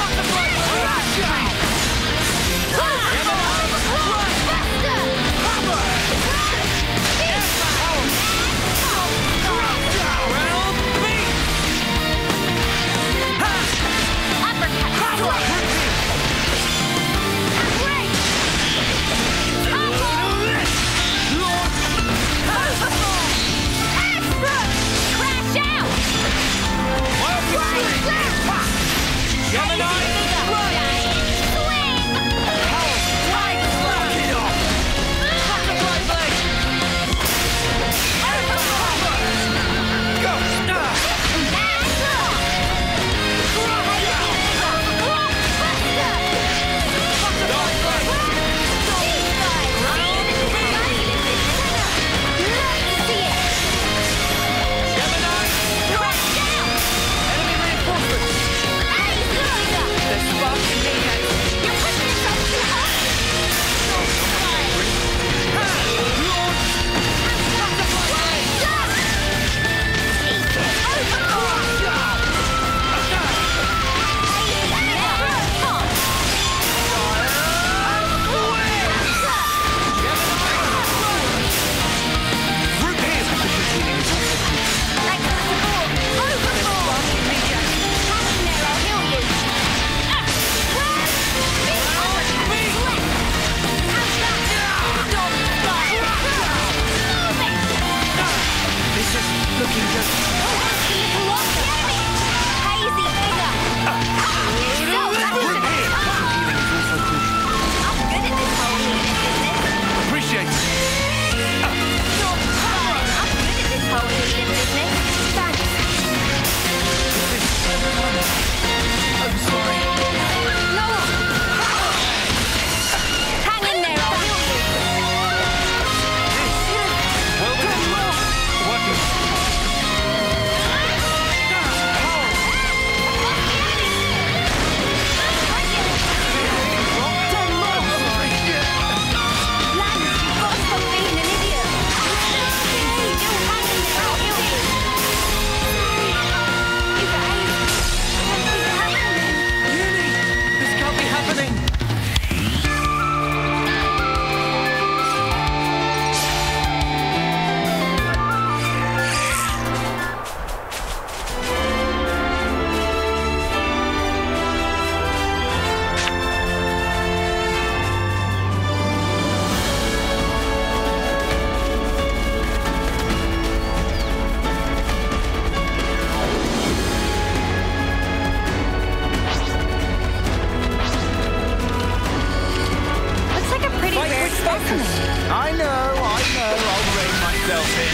I know, I know, I'll rein myself in.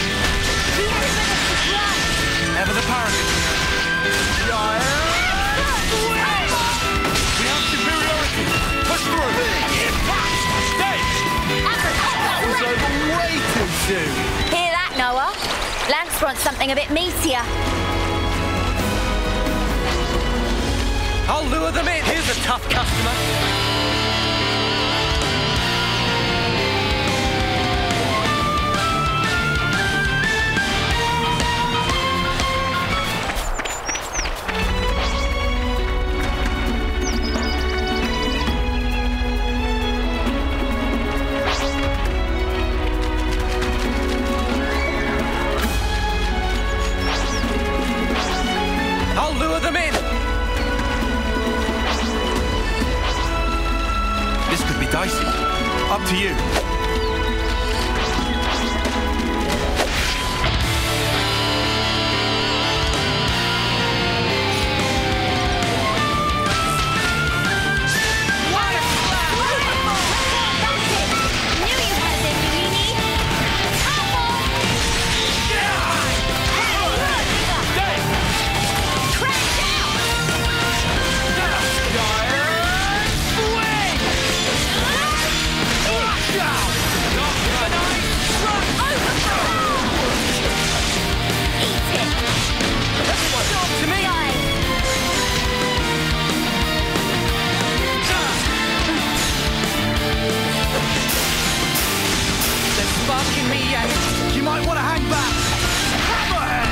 Ever the paraclet. We have superiority. Push through. Stay. That was over way too soon. Hear that, Noah? Lance wants something a bit meatier. I'll lure them in. Here's a tough customer. Up to you. You might want to hang back. Hammerhead!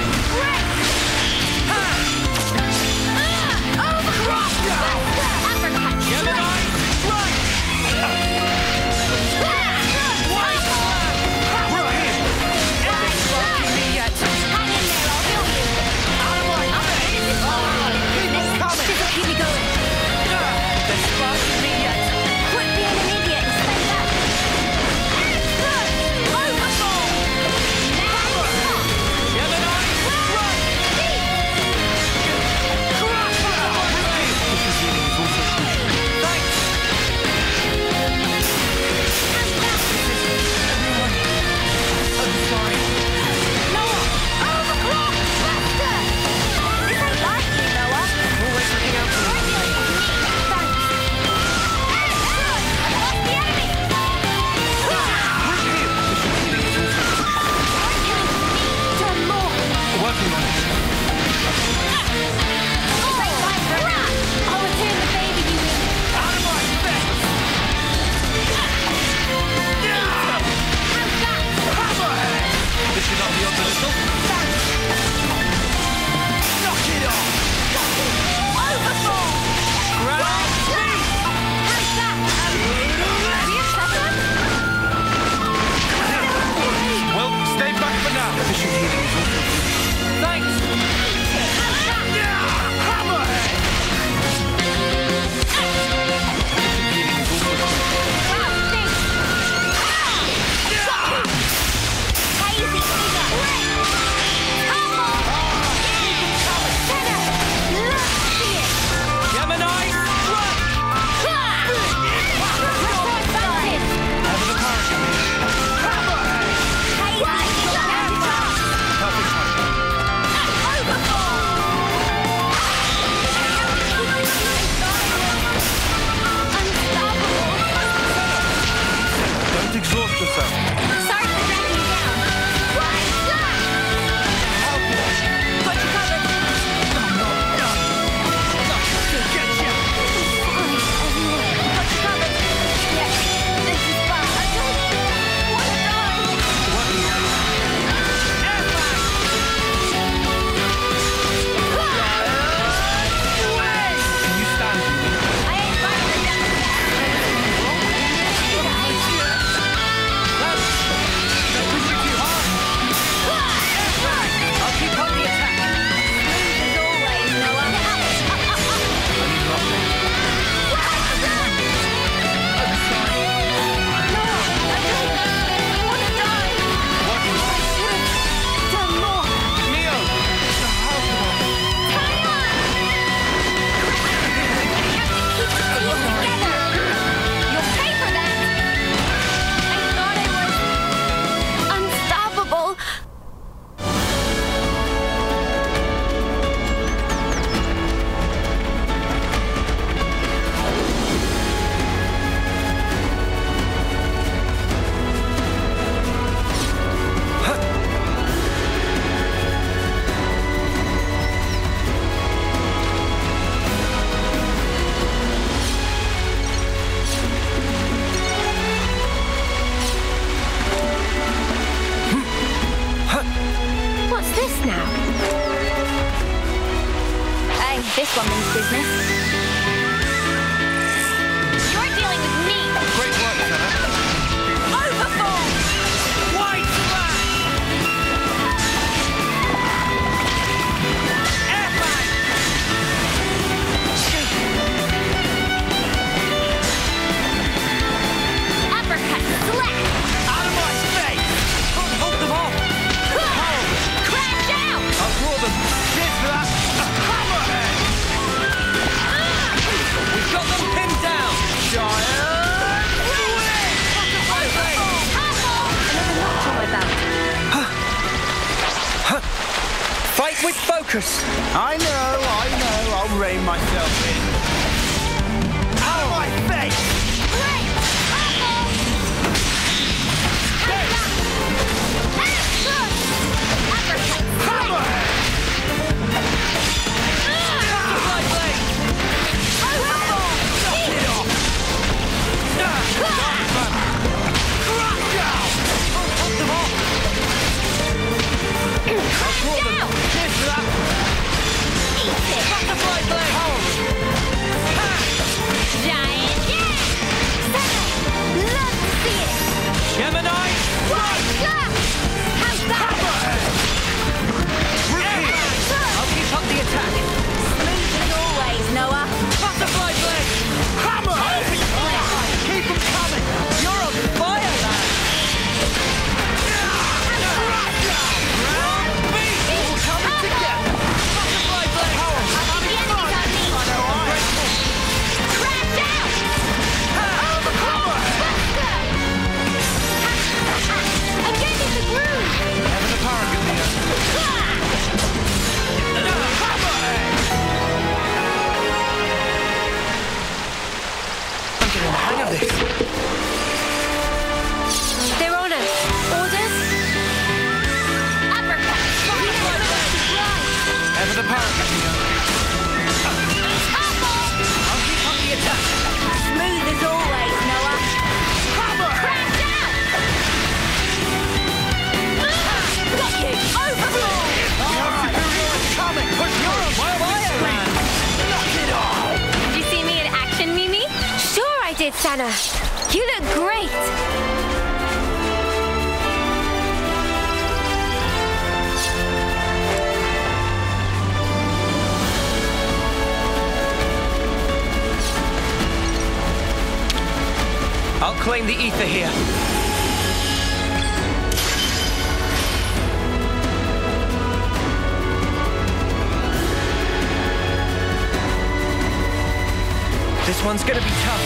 This one means business. You're dealing with me. Great work, Lieutenant. Overfall! White flag! Air flag! Uppercut Focus! I know, I know. I'll rein myself in. Out of my face! Great! Uh-oh! Cover! Butterfly blade! Knock it off! Crackdown! I'll pop them off! Crackdown! Cheers for that! Eat it! Butterfly blade! Giant yeah! Seven! Love to see it! Gemini! Right! How's that? I'll keep up the attack. Smooth as always, Noah. Butterfly blade! Hammer! Keep them coming! You're on fire, man! Round beat! All coming together! Butterfly blade! I'll keep the enemies on me. I know I am. Crash down! Overcome! Buster! I'm getting in the groove! Having a paragon here. I'm getting the hang of this. They're on us. Orders? Uppercut! Having a paragon here. I'll keep up the attack. Smooth as always, Noah. Crash down! Got you! Overlord! Coming! Push your fire, man! Knock it off! Did you see me in action, Mimi? Sure I did, Sana. You look great. I'll claim the ether here. This one's gonna be tough.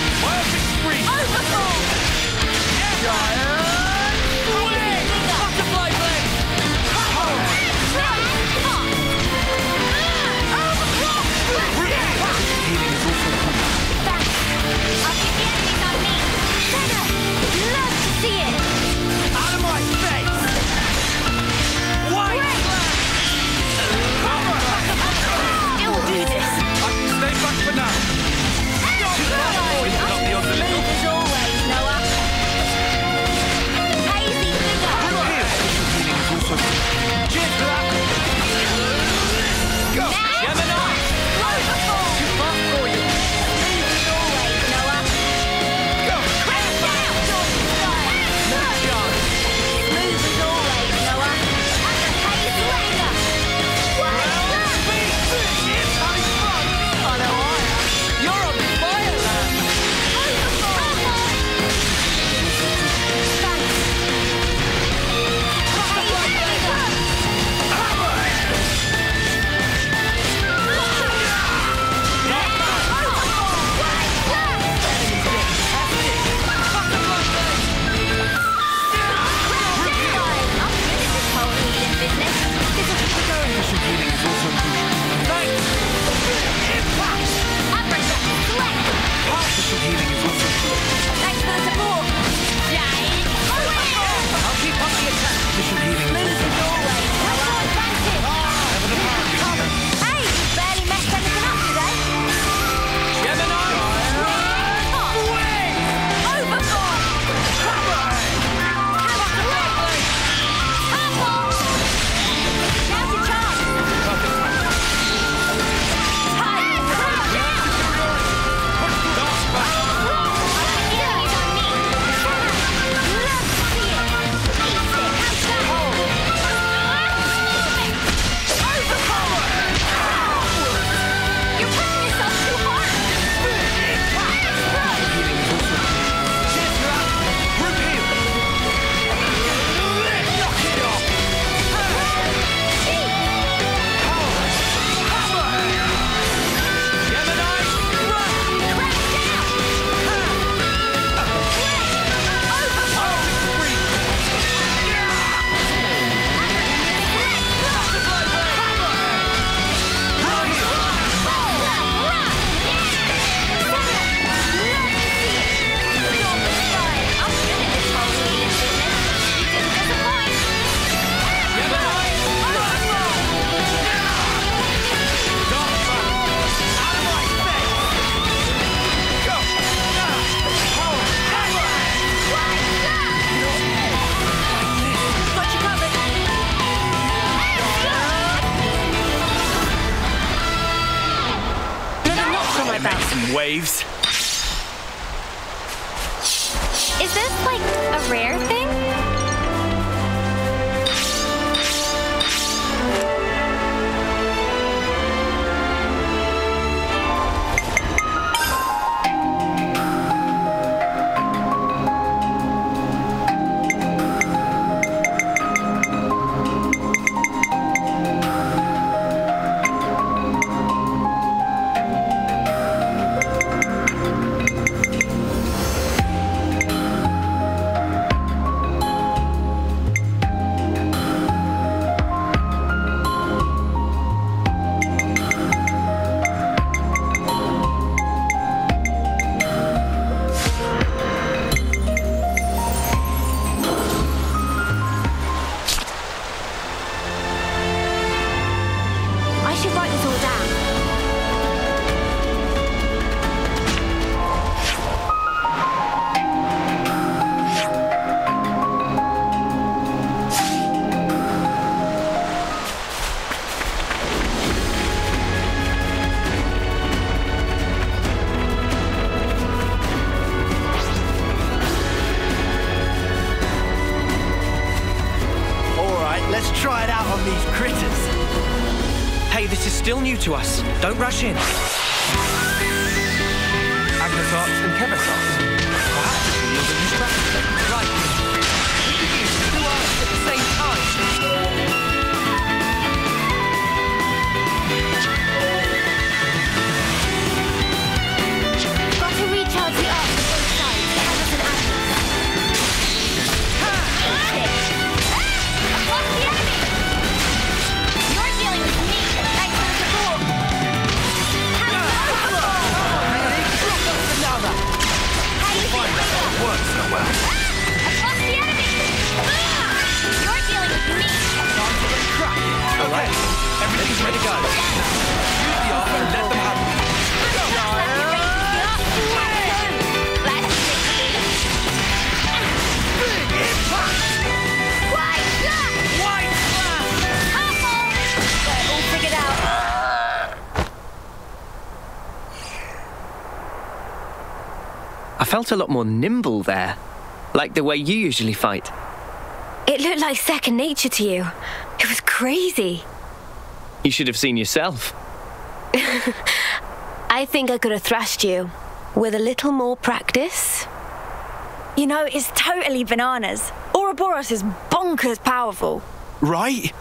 Butterfly it make about? some waves. Is this like a rare thing? Try it out on these critters. Hey, this is still new to us. Don't rush in. Agnesarts and Chemosarts. Perhaps it's a little distracting. Right. We could use two arts at the same time. Got to recharge the arc on both sides. Chemos and Agnes. Works so well. Across the enemy! You're dealing with me! Okay, everything's ready to go. Use the arc and let them have it. White flash! White flash! Got it all figured out. I felt a lot more nimble there. Like the way you usually fight. It looked like second nature to you. It was crazy. You should have seen yourself. I think I could have thrashed you. With a little more practice. You know, it's totally bananas. Ouroboros is bonkers powerful. Right?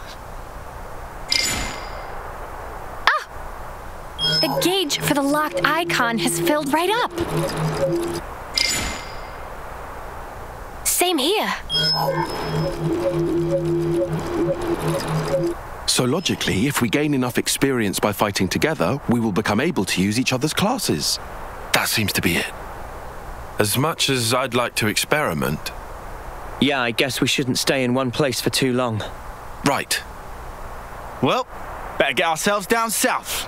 The gauge for the locked icon has filled right up. Same here. So logically, if we gain enough experience by fighting together, we will become able to use each other's classes. That seems to be it. As much as I'd like to experiment. Yeah, I guess we shouldn't stay in one place for too long. Right. Well, better get ourselves down south.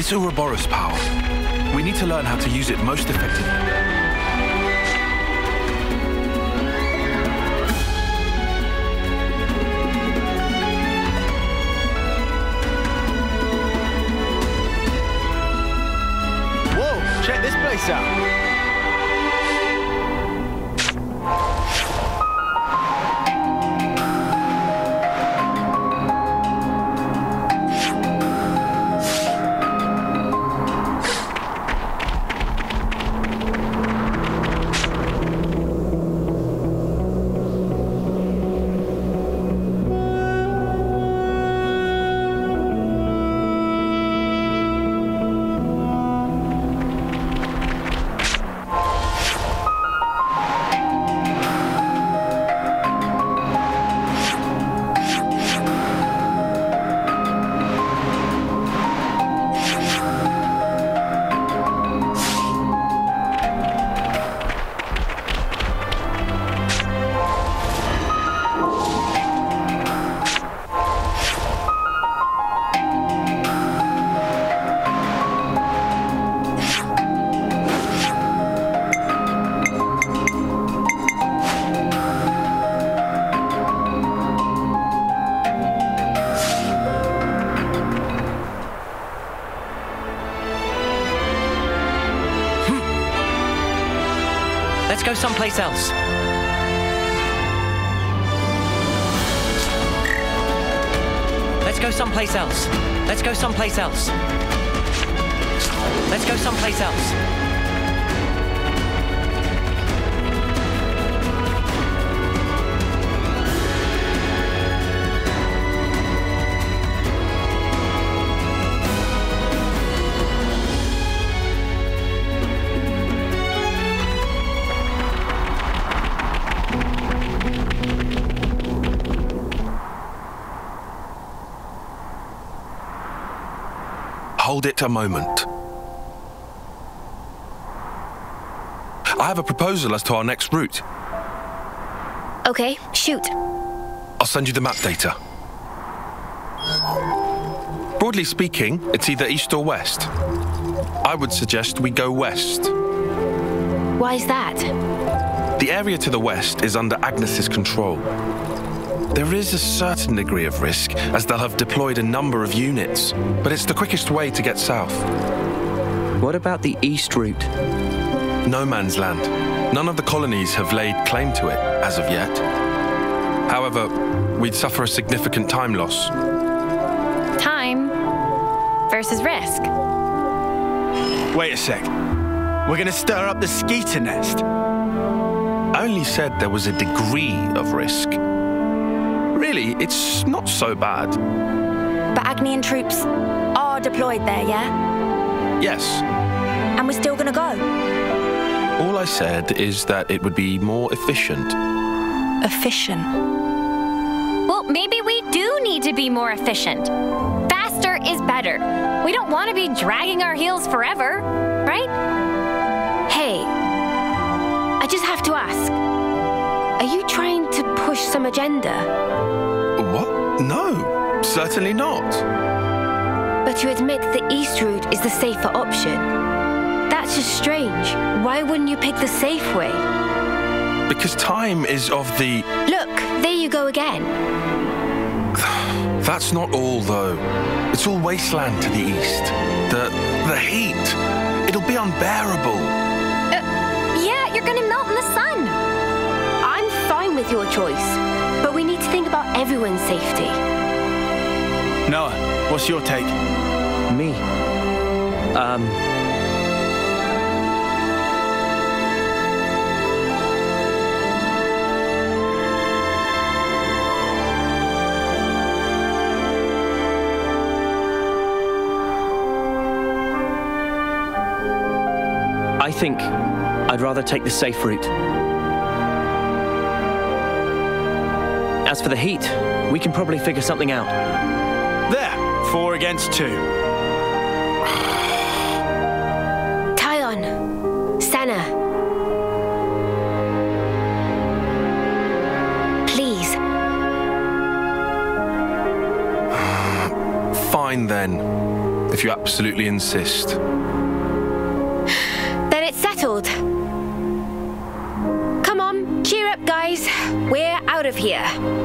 It's Ouroboros power. We need to learn how to use it most effectively. Whoa, check this place out. Let's go someplace else. Let's go someplace else. Let's go someplace else. Let's go someplace else. Hold it a moment. I have a proposal as to our next route. Okay, shoot. I'll send you the map data. Broadly speaking, it's either east or west. I would suggest we go west. Why is that? The area to the west is under Agnes's control. There is a certain degree of risk, as they'll have deployed a number of units, but it's the quickest way to get south. What about the east route? No man's land. None of the colonies have laid claim to it, as of yet. However, we'd suffer a significant time loss. Time versus risk. Wait a sec. We're gonna stir up the Skeeter nest. I only said there was a degree of risk. Really, it's not so bad. But Agnian troops are deployed there, yeah? Yes. And we're still gonna go? All I said is that it would be more efficient. Efficient? Well, maybe we do need to be more efficient. Faster is better. We don't want to be dragging our heels forever, right? Hey, I just have to ask. Are you trying to push some agenda? What? No, certainly not. But you admit the east route is the safer option. That's just strange. Why wouldn't you pick the safe way? Because time is of the... Look, there you go again. That's not all, though. It's all wasteland to the east. The... the heat. It'll be unbearable. Uh, yeah, you're gonna melt in the sun. I'm fine with your choice, but we need to think about everyone's safety. Noah, what's your take? Me? Um... I think I'd rather take the safe route. As for the heat, we can probably figure something out. There, four against two. Tyon, Senna. Please. Fine then. if you absolutely insist. Then it's settled. Come on, cheer up, guys. We're out of here.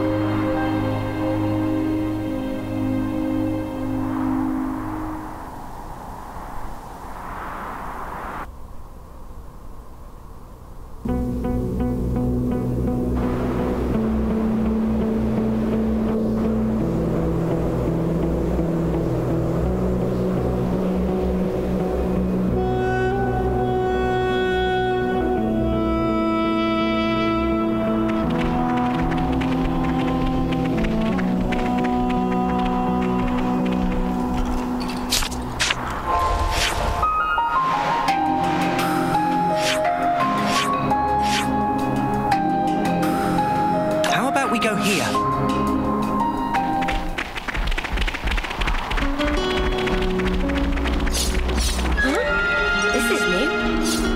We go here. Huh? This is new.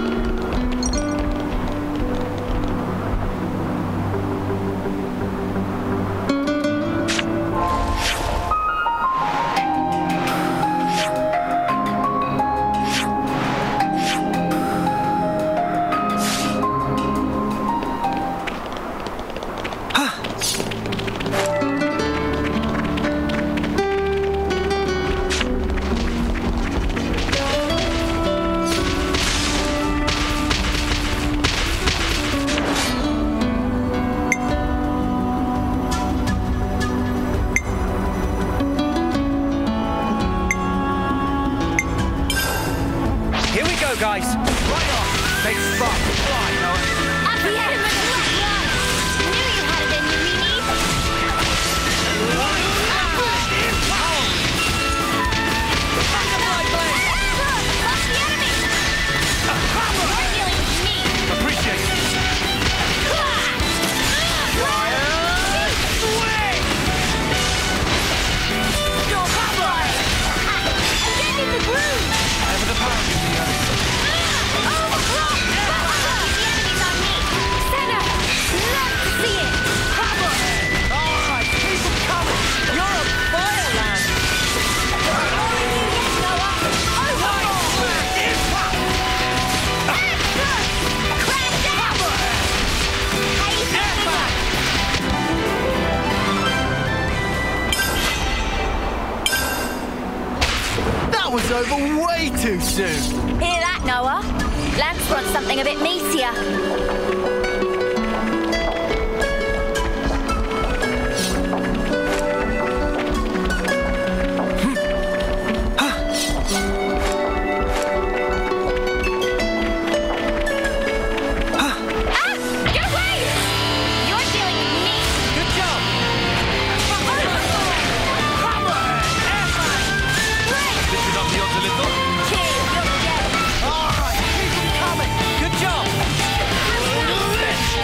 Guys, right on. Take spot. Fly, Noah. Up the end of the left. Knew you had it in you, Mimi. Watch the enemy. You're dealing with me. Appreciate it. Your cover. I'm getting in the groove. Ever the power in the earth. That was over way too soon. Hear that, Noah? Lance wants something a bit meatier. All right, keep them coming. Good job.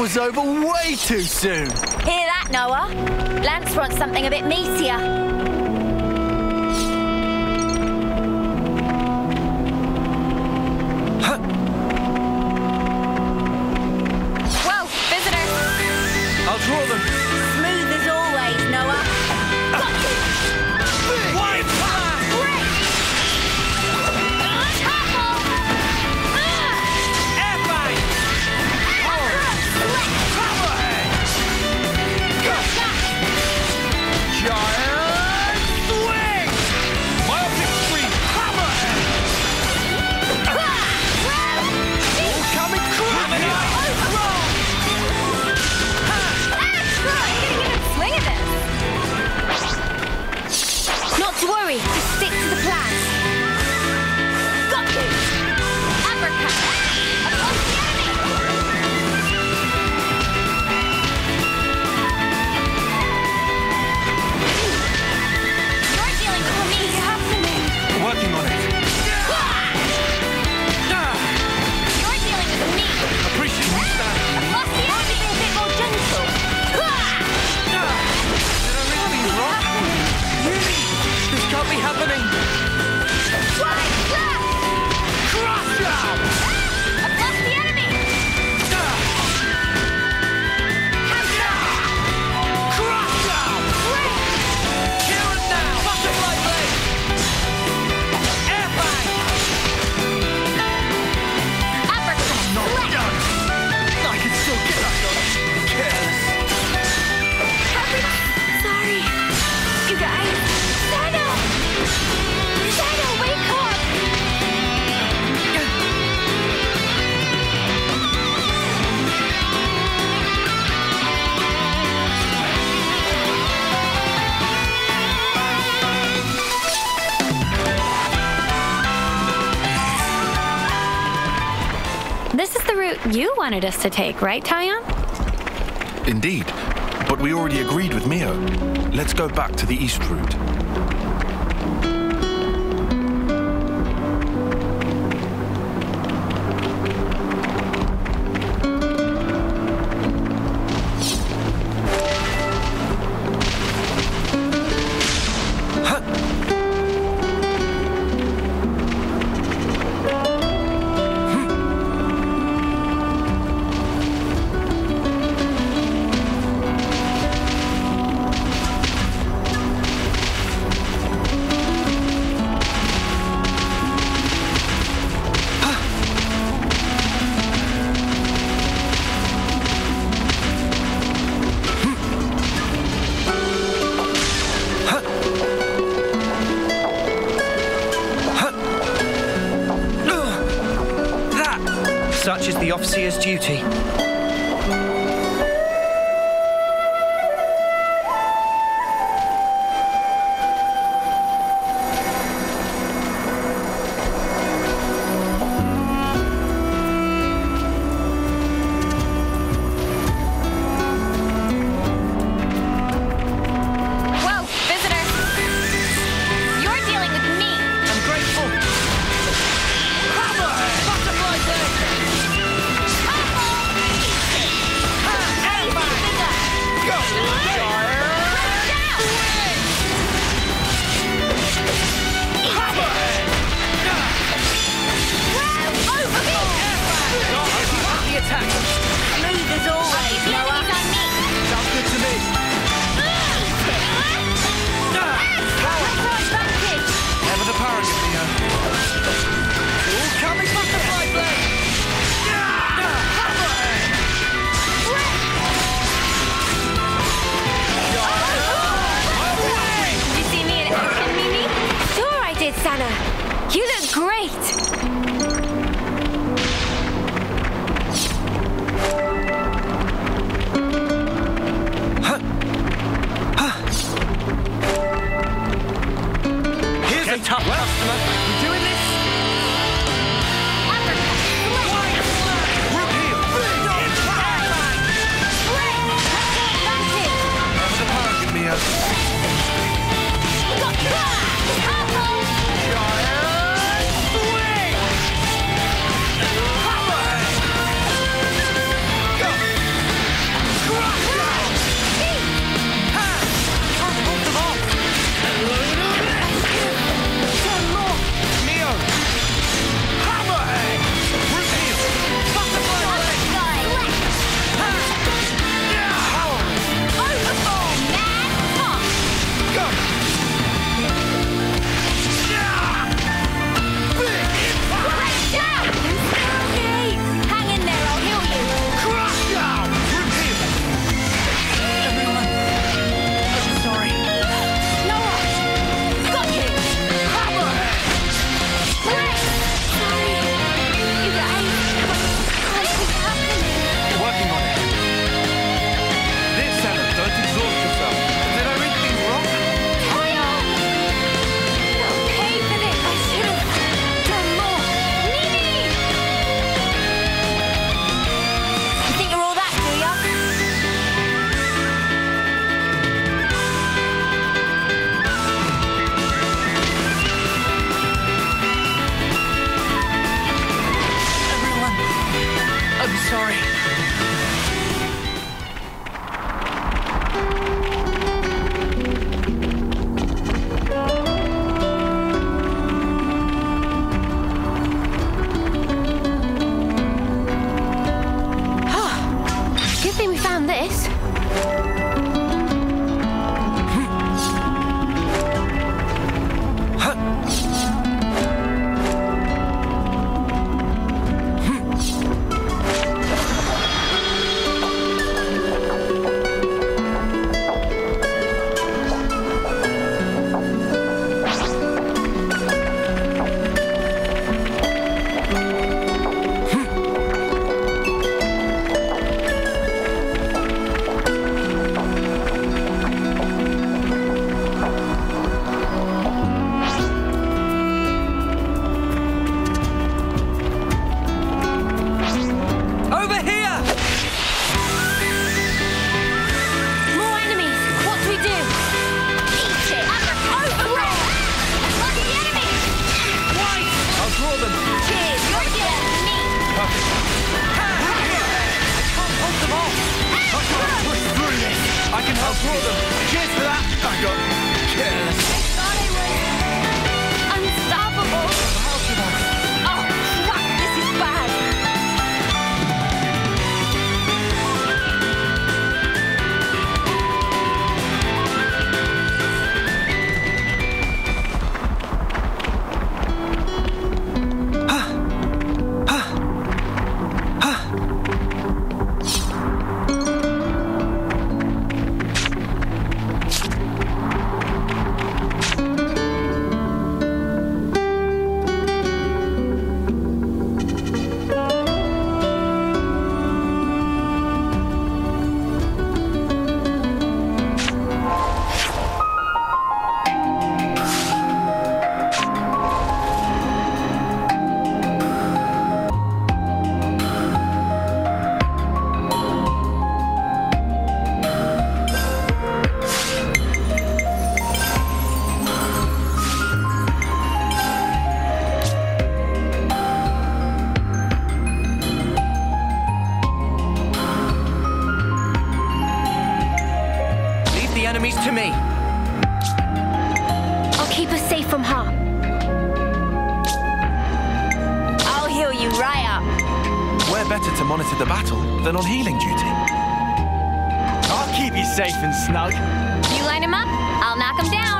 was over way too soon. Hear that, Noah? Lance wants something a bit meatier. Whoa, visitors! I'll draw them. Smooth as always, Noah. Got you! Wide plan! Tackle! Airbag! Giant swing! Myopic stream! Hammerhead! All coming crashing. Swing at this! Not to worry, just stick to the plan. Got you! Uppercut! Across the enemy! You're dealing with me. What's happening? Working on it. You're dealing with me. Appreciate you, Stan. Across the enemy, a bit more gentle. Did I really be wrong? Really? This can't be happening. Right, left! Crush out! Across the enemy! Crush out! Here and now! Butterfly blade! Airbag! Uppercut! Not done. I can still get that done. Careless. Sorry. You guys. Senna! Senna, wake up! This is the route you wanted us to take, right, Tyon? Indeed. But we already agreed with Mio. Let's go back to the east route. Such is the officer's duty. Whoa, visitor! You're dealing with me. I'm grateful. Hammerhead! Butterfly blade! from harm. I'll heal you right up. We're better to monitor the battle than on healing duty. I'll keep you safe and snug. You line him up, I'll knock him down.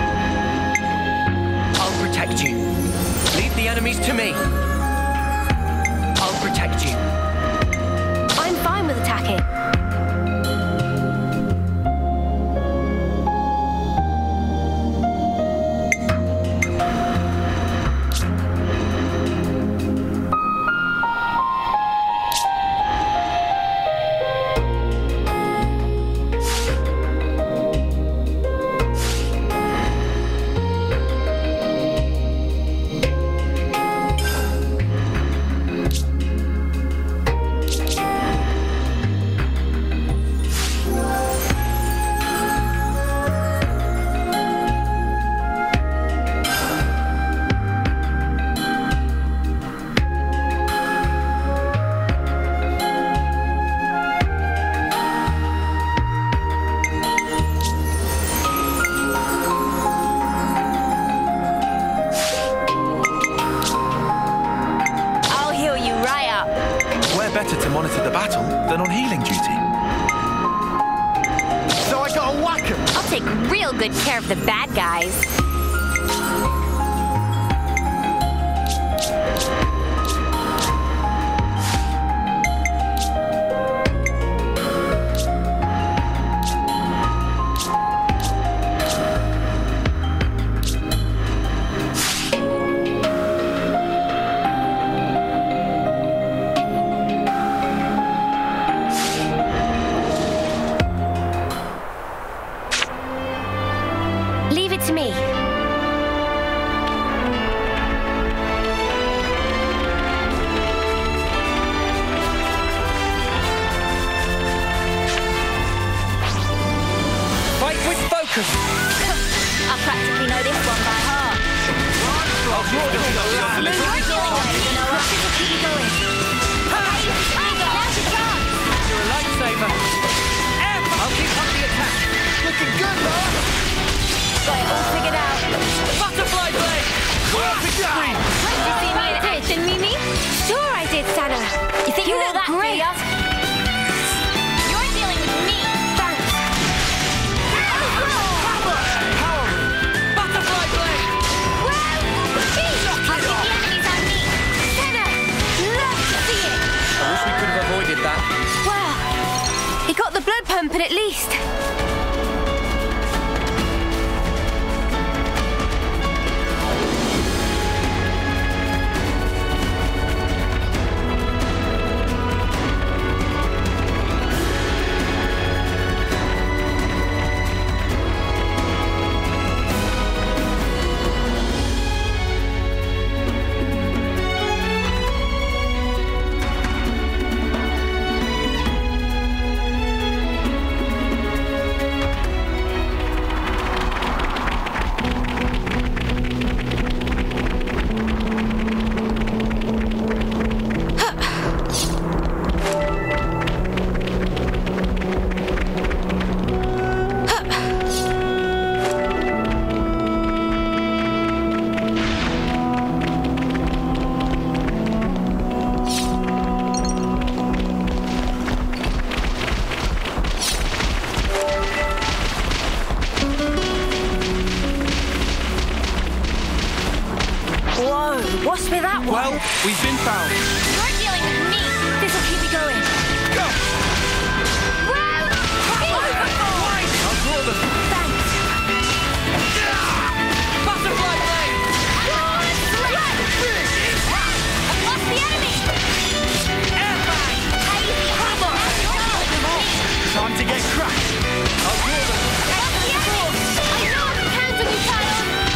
I'll protect you. Leave the enemies to me. I'll protect you. I'm fine with attacking. Better to monitor the battle than on healing duty. So I gotta whack him. I'll take real good care of the bad guys. Leave it to me. Fight with focus. I practically know this one by heart. I'll draw this You're feeling it, you know what? Keep it going. Hey, now's your chance. You're a lifesaver. I'll keep up the attack. Looking good, Noah. Got it all figured out. Butterfly blade. Perfect screen. Did you see me in action, Mimi? Sure I did, Sana. You think You you know look that, great. do ya? You're dealing with me. Thanks. Butterfly blade. I'll keep the enemies on me. Sana, love to see it. I wish we could have avoided that. Well, he got the blood pumping at least. What's with that one? Well, we've been found. You're dealing with me. This'll keep me going. Go! Wow! I'll draw them. Thanks. Butterfly blade. I've lost the enemy. Airbag. Hazy hammer. Time to get crushed. I'll draw them. That's the enemy. I know I can count on you, Tyler.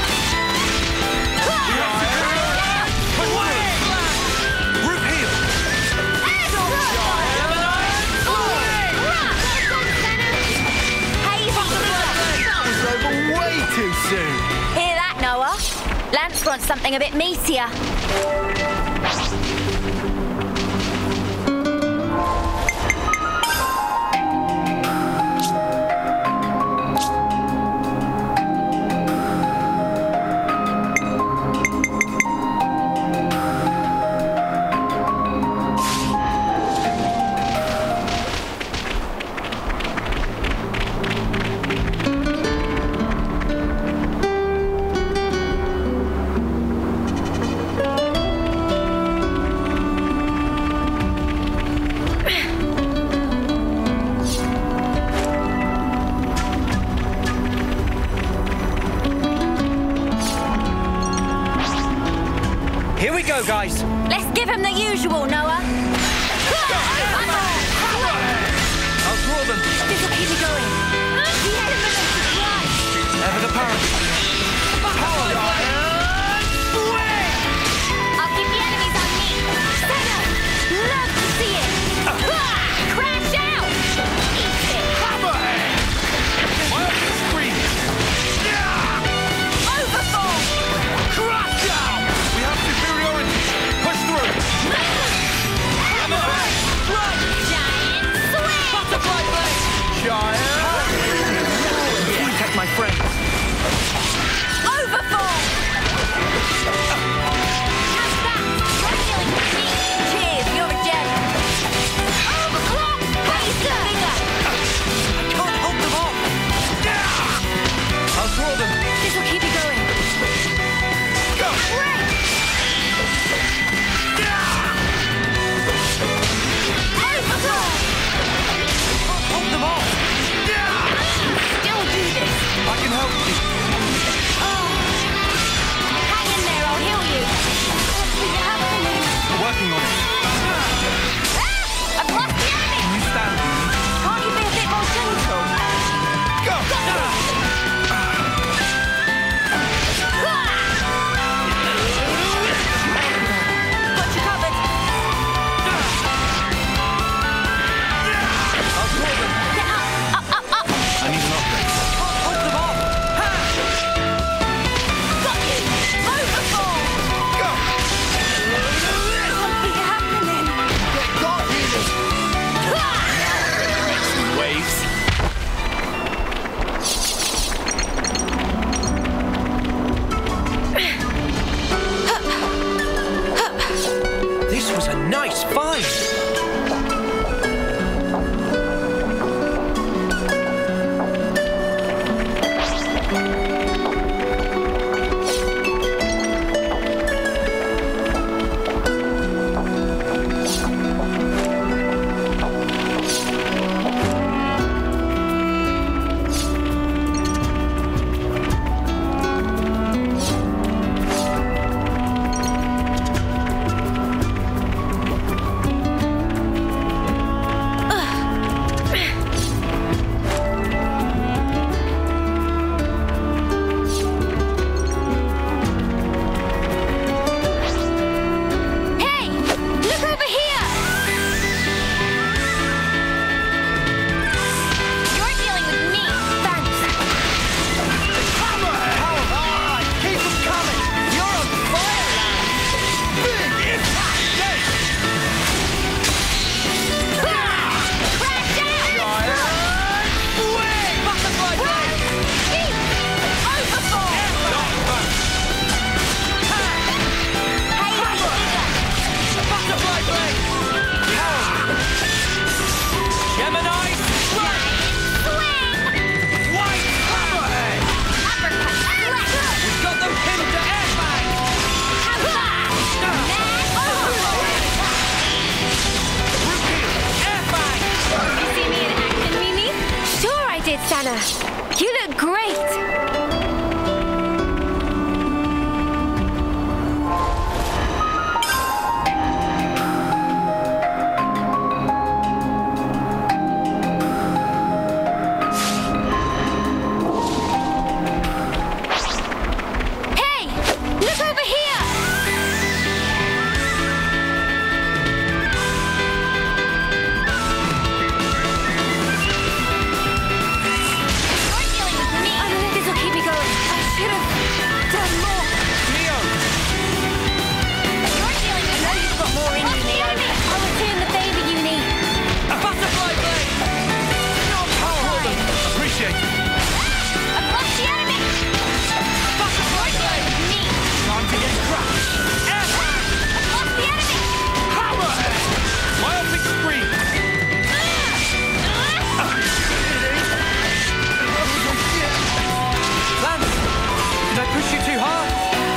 Root heal. That was over way too soon. Hear that, Noah? Lance wants something a bit meatier. go, guys. Let's give him the usual, Noah. I'll draw them. This'll keep me going. The element of surprise. Ever the power. I'll keep the enemies on me. Senna, love to see it. Crash out! Eat it! Overfall. Crash down! We have superiority. Push through. Hammer! Run! Giant swing! Butterfly blade! Giant! Protect my friend. Overfall. How's that? You're dealing with me. Cheers, you're a gem. Overclock! Bigger, bigger. I can't hold them off. I'll draw them. This'll keep me going. Go! Great. Overfall. Can't hold them off. Still do this. I can help you. Hang in there, I'll heal you. We're working on it. I've lost the enemy. Can you stand? Can't you be a bit more gentle? Go! Got you covered. I'll draw them. Get up, up, up, up. I need an upgrade. Can't hold them off. Got you. Overfall. Go! Something happening. Waves. This was a nice find. Hey, look over here. You're dealing with me. Thanks. Alright, keep them coming! You're on fire, lad! Big impact! Crash out. Giant swing! Butterfly blade. Eat. Overfall. Hey, bigger. Butterfly blade. Gemini. Swing! White hammerhead. Uppercut! Select! We've got them pinned to airbag. How's that? Airbag. You see me in action, Mimi? Sure I did, Sana. You look great. Hey, look over here. You're dealing with me. I don't think this'll keep me going. I should have done more. Neo. You're dealing with I know me. you've got more in you, Neo. I'll return the favor you need. Butterfly blade. Alright. Appreciate it. I've lost the enemy. Butterfly You're dealing with me. Time to get crushed. Airbag. I've lost the enemy. Hammerhead. Myopic scream. Lance, did I push you too hard?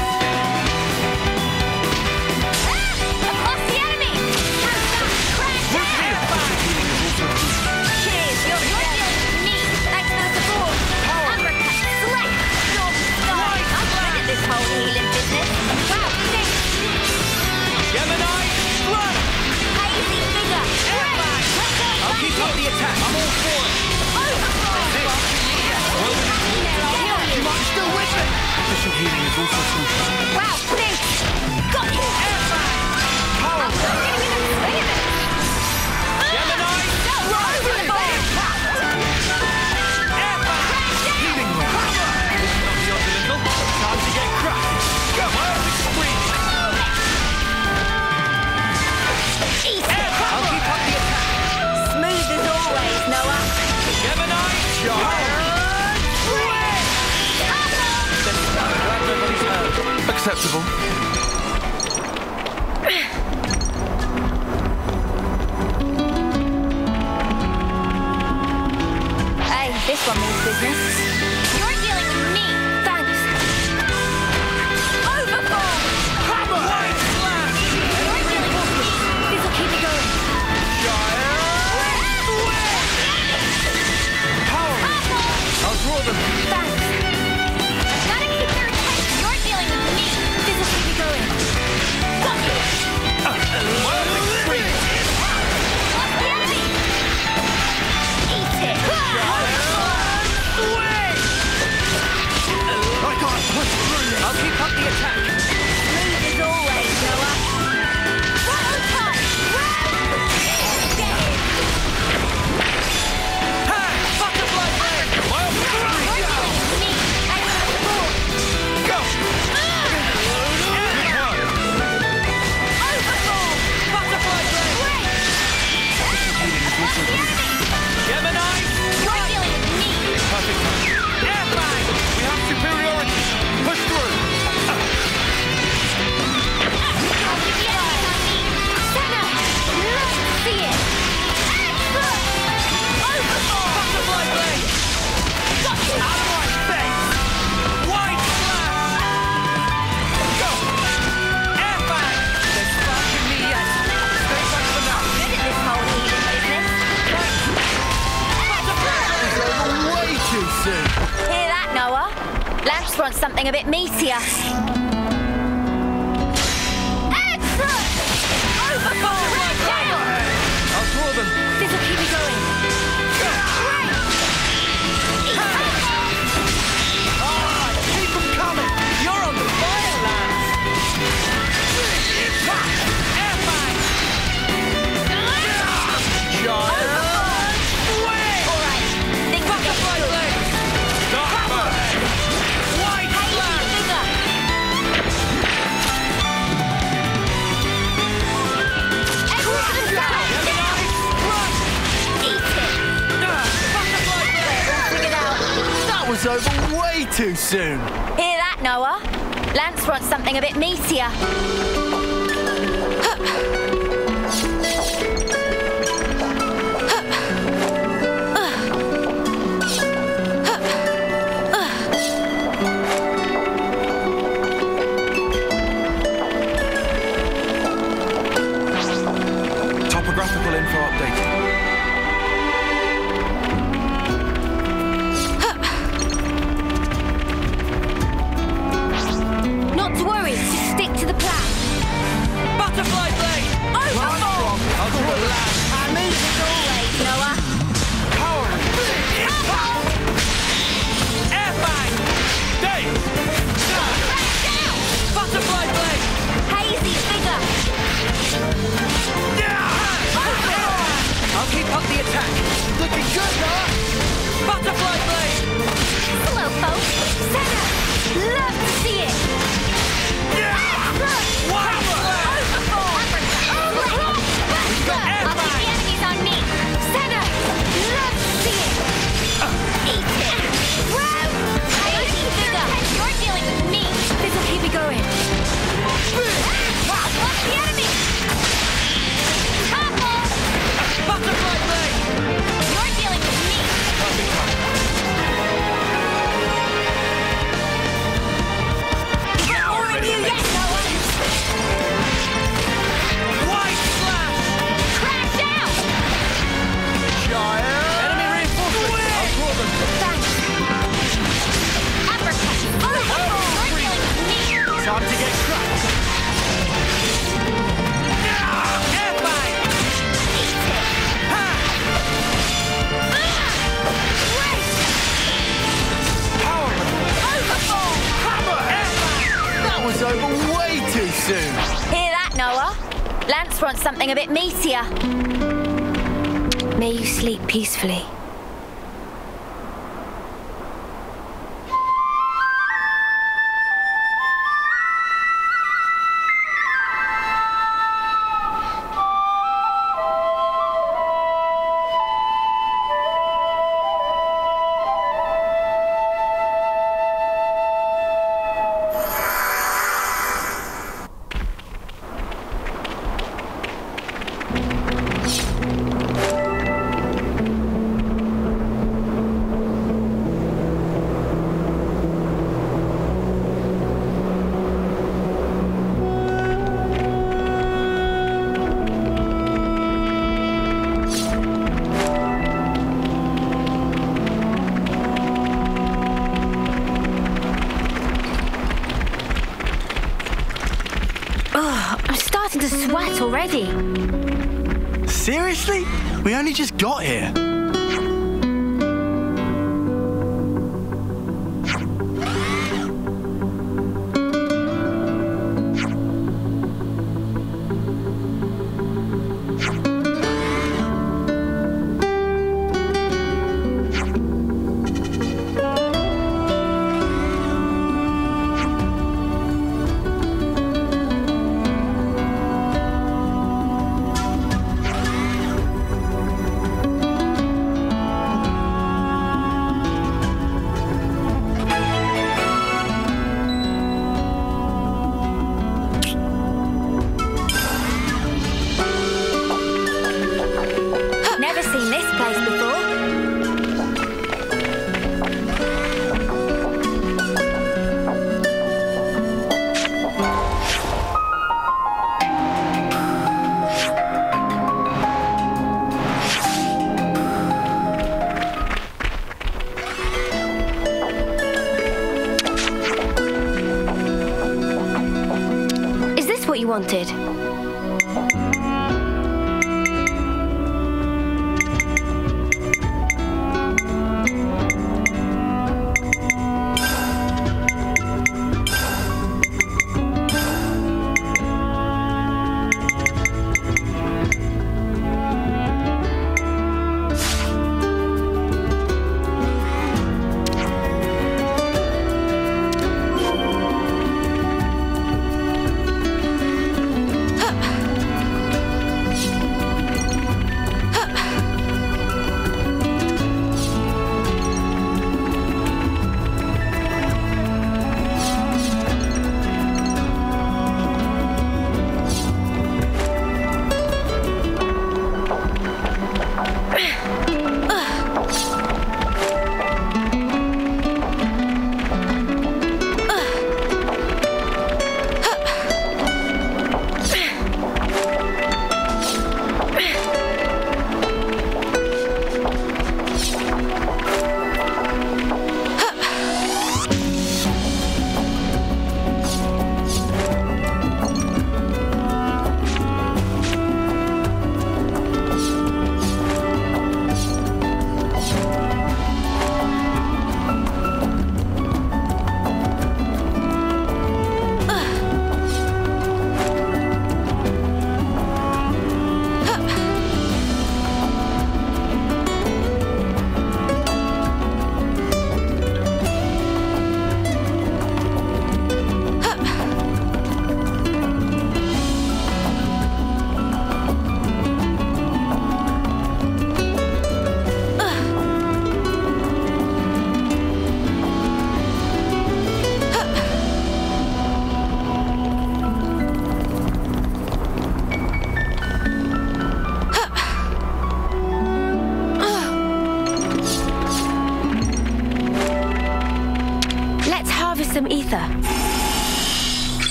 I've lost the enemy. How's that? Crash out. Cheers, you're You're a gem. dealing with me. Thanks for the support. Uppercut! Select! You're star. I'm good at this whole healing business. Wow, thanks. Physical healing is also essential. Wow, thanks! Got you! Power! I'm not getting even swing of it! Gemini! No, we're over the ball! Healing ray. This is not the orbital. Time to get cracked. Go on, screaming. Eat it! I'll keep up the attack. Smooth as always, Noah. Gemini! Charge! Acceptable. Hey, this one means business. You're dealing with me. Thanks. Overfall! Hammer! White slash! You're dealing with me. This'll keep it going. Power! I'll draw them. Thanks. Gotta keep their attention. You're dealing with me. This'll keep it going. Got you! Wild extreme. What's the enemy? Eat it! I can't push through this. I'll keep up the attack. Smooth as always, Noah. One touch! Get him! Ha! Butterfly blade! Wild extreme. You're dealing with me. I have the ball. Go! Overfall! Butterfly blade! Great! What's the enemy? Gemini! You're dealing with me. Perfect time. Airbag! We have superiority. Push through. I'll keep the enemy on me. Senna! Let's see it! Overfall! Butterfly blade! Got you! Out of my face! White slash! Go! Airbag! There's spark in me yet. Stay back for now. Good at this whole healing business. Way too soon. Hear that, Noah? Lance wants something a bit meatier. Excellent! Overfall! I'll draw them. This'll keep it going. Alright, keep them coming. You're on the fire, Lance. Airbag! Giant! Alright, think we'll get Butterfly through. blade! Hammer! White slash! Bigger. Everyone to the side! Gemini! Crush! Eat it! Butterfly blade! Figured out. That was over way too soon. Hear that, Noah? Lance wants something a bit meatier. Topographical info updated. Not to worry. Just stick to the plan. Butterfly blade! over way too soon. Hear that, Noah? Lance wants something a bit meatier. May you sleep peacefully. To sweat already. Seriously? We only just got here. What you wanted.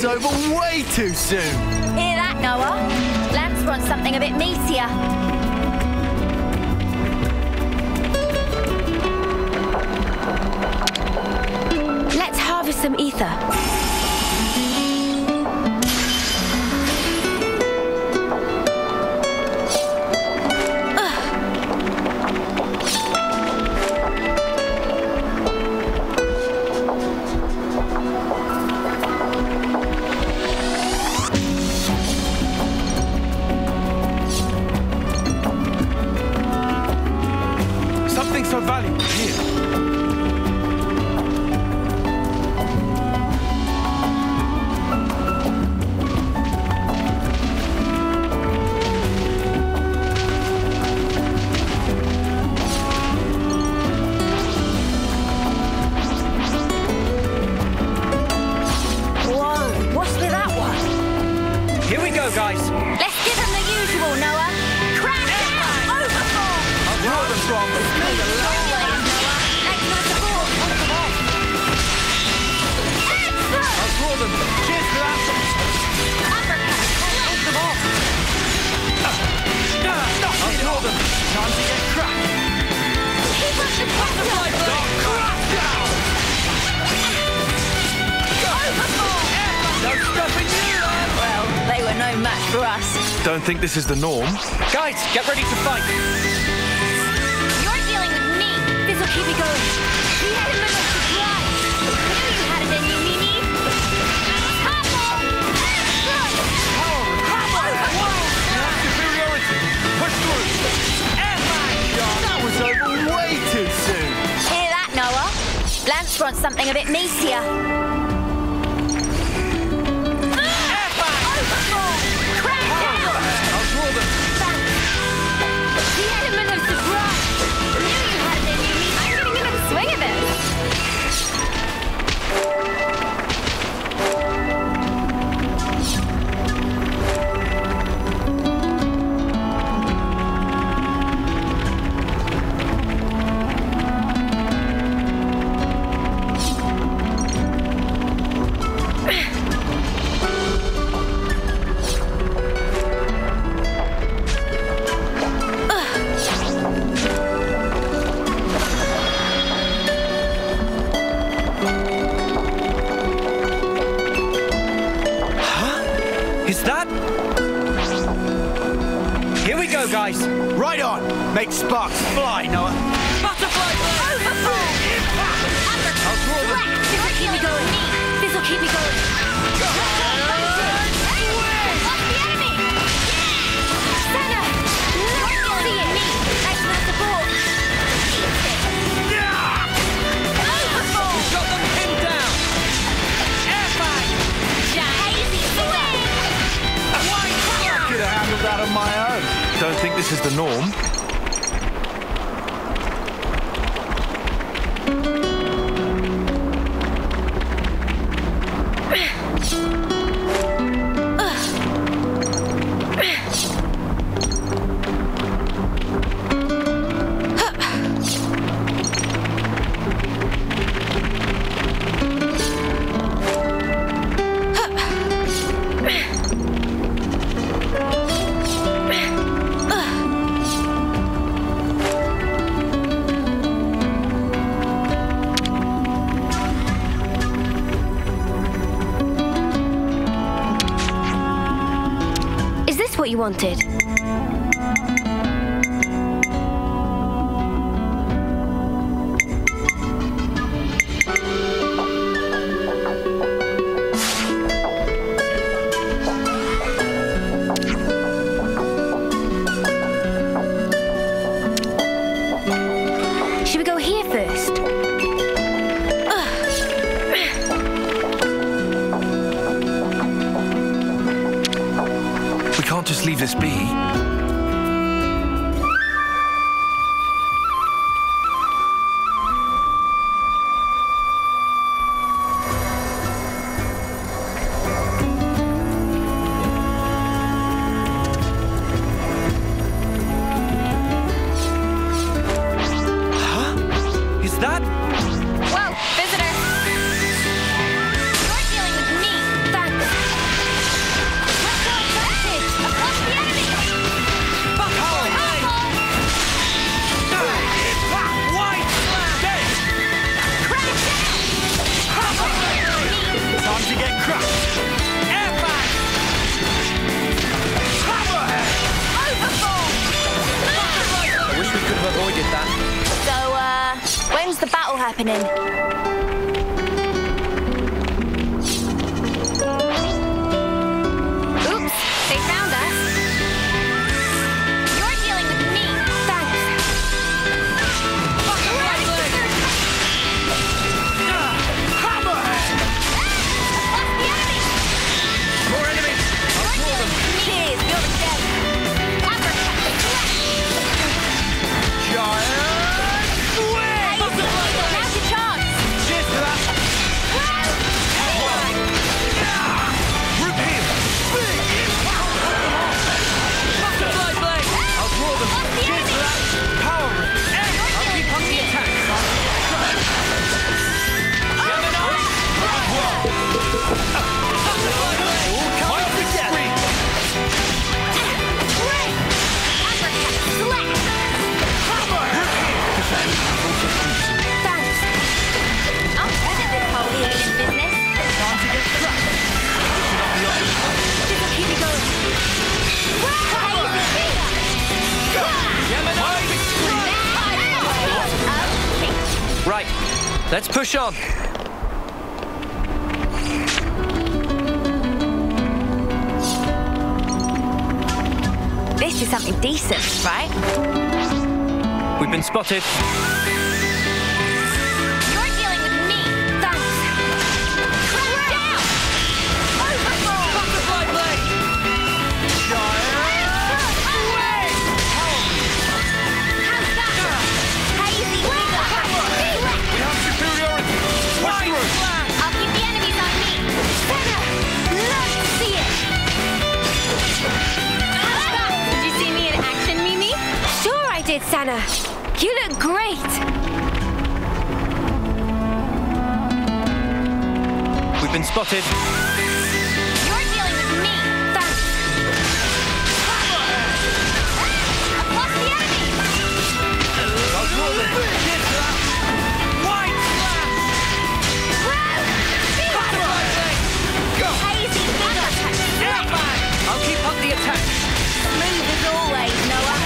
over way too soon. Hear that, Noah? Lance wants something a bit meatier. Let's harvest some ether. Something so valuable here. Guys. Let's give them the usual, Noah. Crash out! Overfall! I'll draw them from them. I'll draw them. Cheers for that. Uppercut. Knock them off. I'll draw them. Time to get cracked. Keep up the butterfly blade. Crack down. Overfall! No stopping you. Well, they were no match for us. Don't think this is the norm. Guys, get ready to fight. You're dealing with me. This'll keep me going. We had a little surprise. Knew you had it in you, Mimi. Couple! Superiority. Push through. That was over way too soon. Hear that, Noah? Lance wants something a bit meatier. Swing of it. Guys, right on. Make sparks fly, Noah. Butterfly blade. Overfall. I'll draw them. This'll keep me going. This'll keep me going. Off the enemy. Senna. See it. Thanks for the support. Overfall. We've got them pinned down. Air bag. Hazy swing. I could have handled that on my own. Don't think this is the norm. What you wanted. Should we go here first? We can't just leave this be. Whoa, visitor. You're dealing with me. Thanks. battle happening. Oops, they found us. You're dealing with me. Thanks. More enemies! I'll pull them! Cheers, you're the dead. Giant swing! Now's your chance. Cheers for that! Root here! Big Butterfly blade! I'll draw them! Cheers for that! Power ring! I'll keep up the attack! Gemini! Butterfly blade! Might be scream! Thanks. I'm good at this whole healing business. Time to get crushed! This'll keep me going. Right, let's push on. This is something decent, right? We've been spotted. You're dealing with me. Thanks. Crash down! Overboard! Butterfly blade! Giant swing! How's that? Hazy figure! We have superiority! White flag! I'll keep the enemies on me. Senna! Love to see it! How's that? Did you see me in action, Mimi? Sure I did, Sana. You look great. We've been spotted. You're dealing with me. Thanks. I've lost the enemy. I'll draw them! Cheers for that! White flag! Butterfly blade! Go! Hazy figure! Airbag! I'll keep up the attack. Smooth as always, Noah.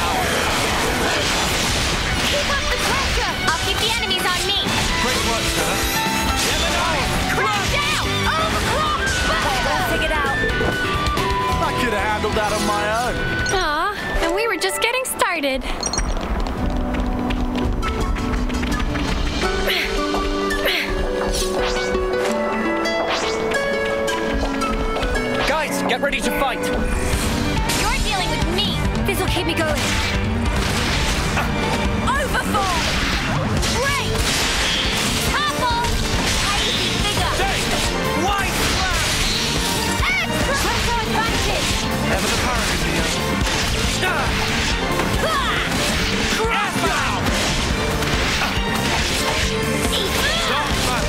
Keep up the pressure. I'll keep the enemies on me. Great work, sir. Gemini! Crash down! Overclock! Buster! Figured out. I could have handled that on my own. Aw, and we were just getting started. Guys, get ready to fight. You're dealing with me. This'll keep me going. Overfall! Break! Topple! Hazy figure! White flag! Extra pressure advantage! Never the parody, Neo. Crash down! Dark flag!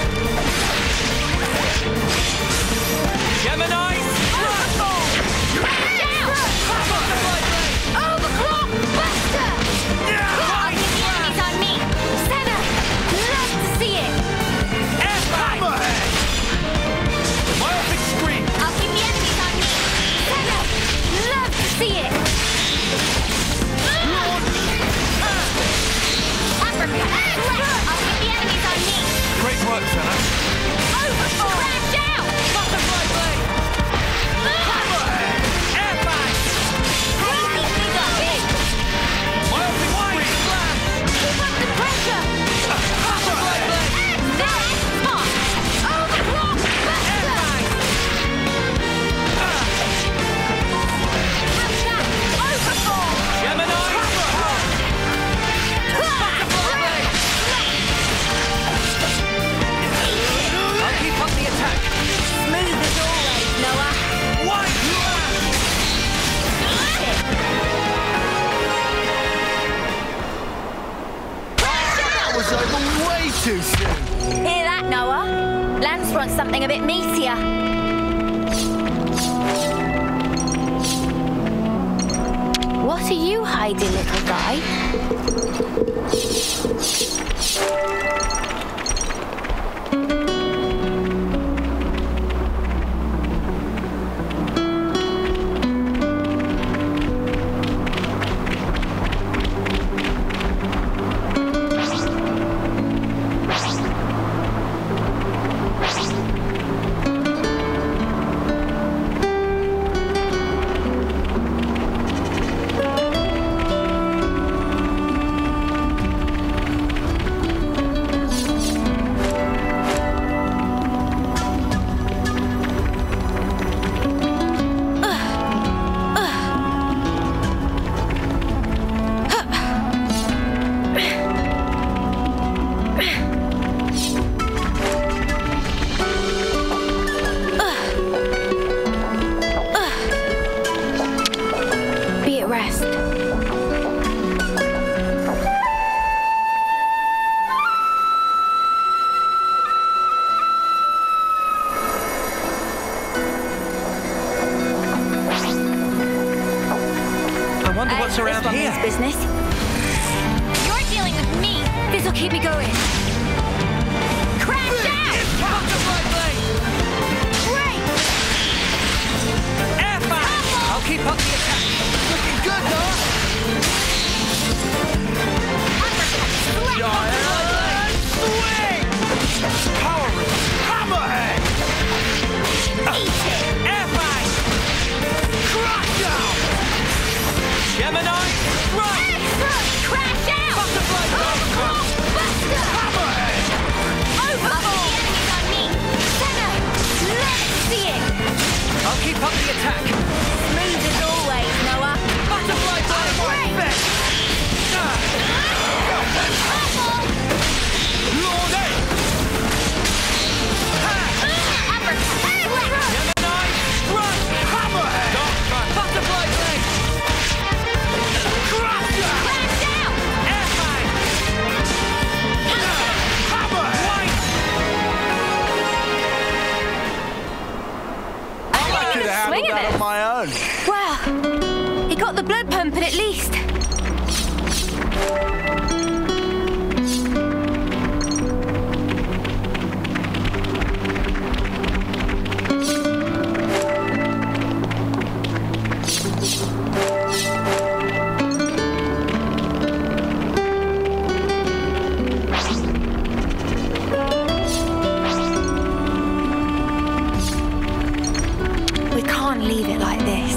Gemini! Overfall! Crash down! Butterfly blade! Overclock! Buster! I'll keep the enemies on me. Senna! Love to see it. Hammerhead! Myopic scream! I'll keep the enemies on me. Senna! Love to see it. Uppercut! Left! I'll keep the enemies on me. Great work, Senna. Overfall! Crash down! Butterfly blade! Hammerhead! Airbag! Hazy figure! Big! Myopic white flag! Keep up the pressure! Butterfly blade! That's smart! Overclock! Buster! How's that? Overfall! Gemini! Butterfly blade! I'll keep up the attack. Smooth as always, Noah. White flag! That was over way too soon. Hear that, Noah? Lance wants something a bit meatier. What are you hiding, little guy? what's around this one here? means business. You're dealing with me. This'll keep me going. Crash out! Butterfly blade! Great! Air fire! I'll keep up the attack. Looking good, Noah. Giant swing! Power Rip! Hammerhead! Eat it! Air fire! Crash out! Gemini, run! Excellent! Crash out! Butterfly blade! Buster! Hammerhead! Overhaul! The enemy's on me! Senna! Let's see it! I'll keep up the attack. Smooth as always, Noah. Butterfly blade! Great! Lord A! Uppercut! Gemini, run! Hammerhead! Butterfly blade! Crash out! Crash out! Air fire! Hammerhead! I Could have swing handled of that it. on my own. Well, he got the blood pumping at least. We can't leave it like this.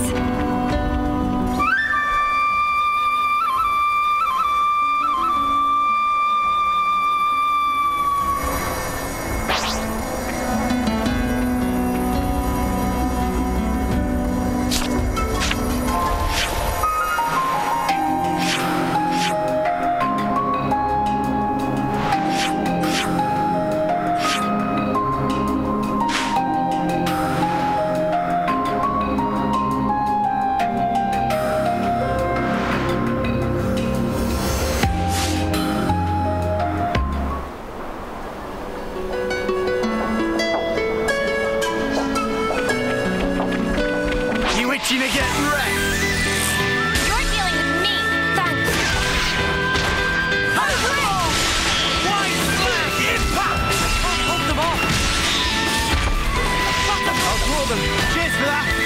You itching to get wrecked? You're dealing with me. Thanks. White flag impact! Hold them off! I'll draw them. Cheers for that.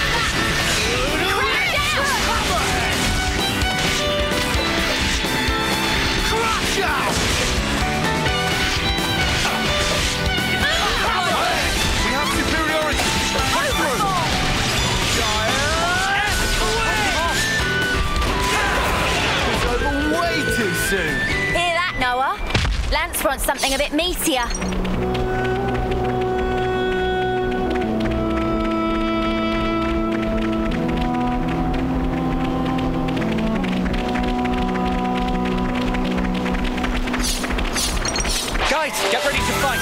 Crash out! We have superiority. Push through. Giant swing! It's over way too soon. Hear that, Noah? Lance wants something a bit meatier. Guys, get ready to fight!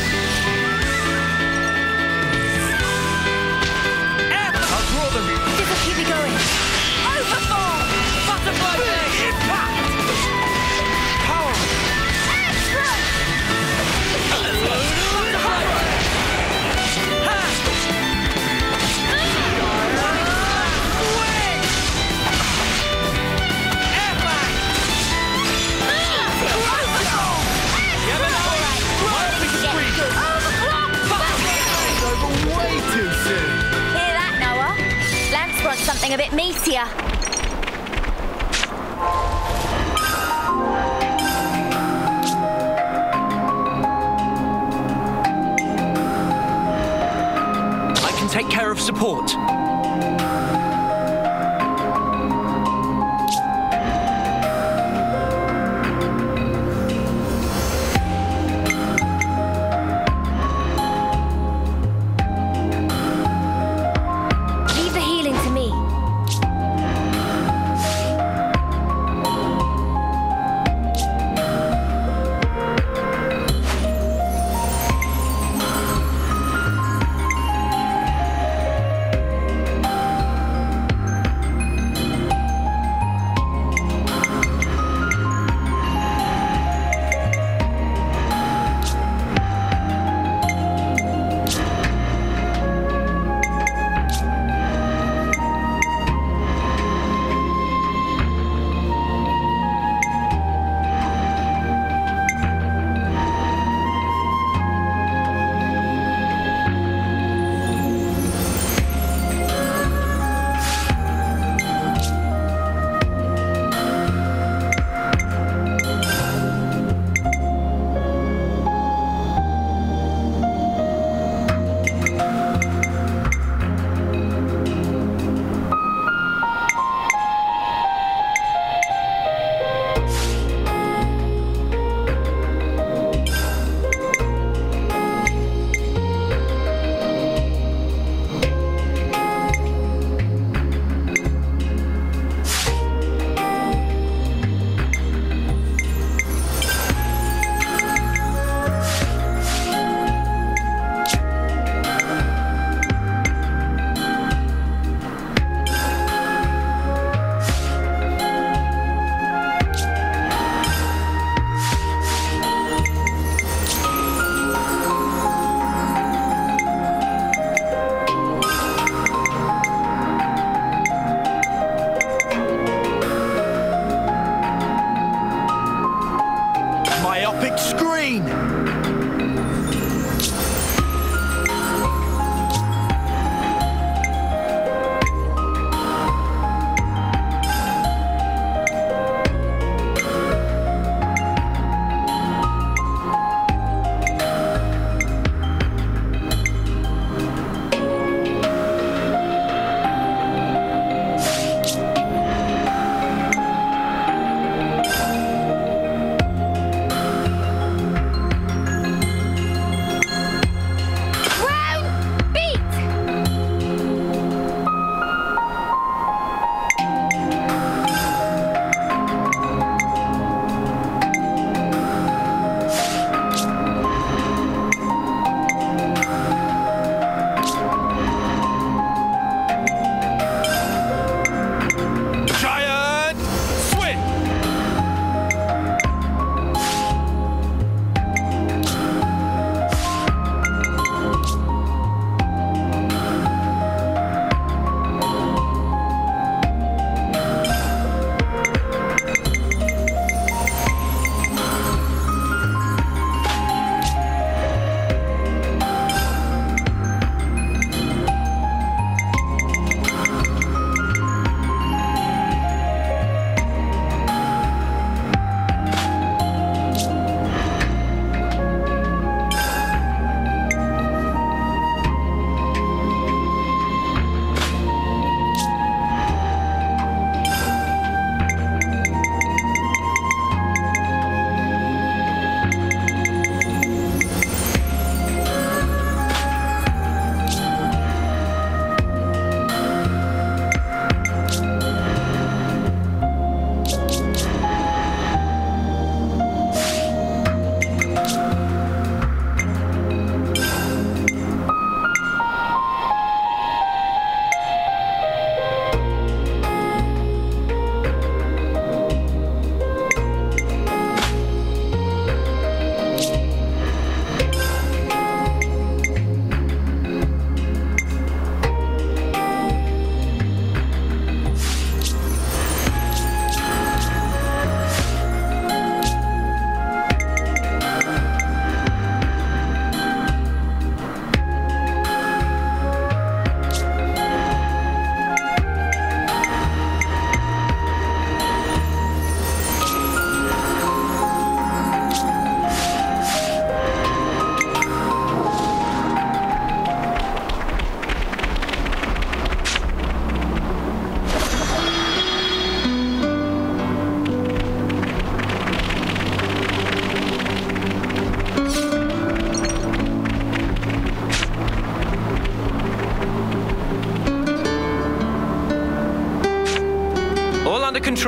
Air fire! I'll draw them. This'll keep me going. Overhaul! Butterfly blade! Impact! Power! It's over way too soon. Hear that, Noah? Lance wants something a bit meatier. I can take care of support. Leave the healing to me.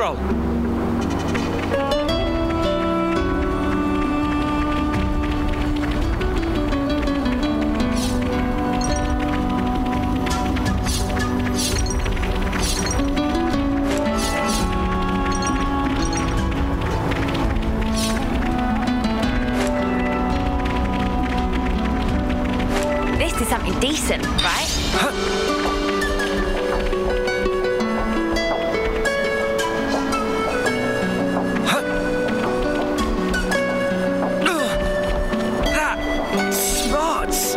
control. This is something decent, right? Smarts!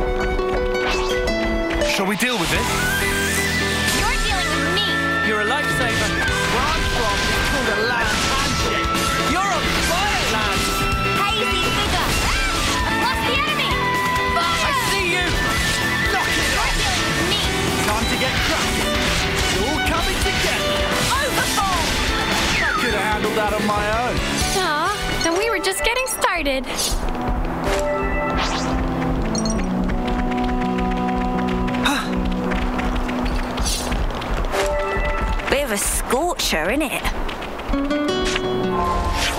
Shall we deal with it? You're dealing with me. You're a lifesaver. Where I'm from, it's called a land handshake. You're a fire lad. Hazy figure. I've lost the enemy. Fire! I see you. Knock it You're off. dealing with me. Time to get cracking. It's all coming together. Overfall! I could have handled that on my own. Aw, and we were just getting started. Bit of a scorcher, innit?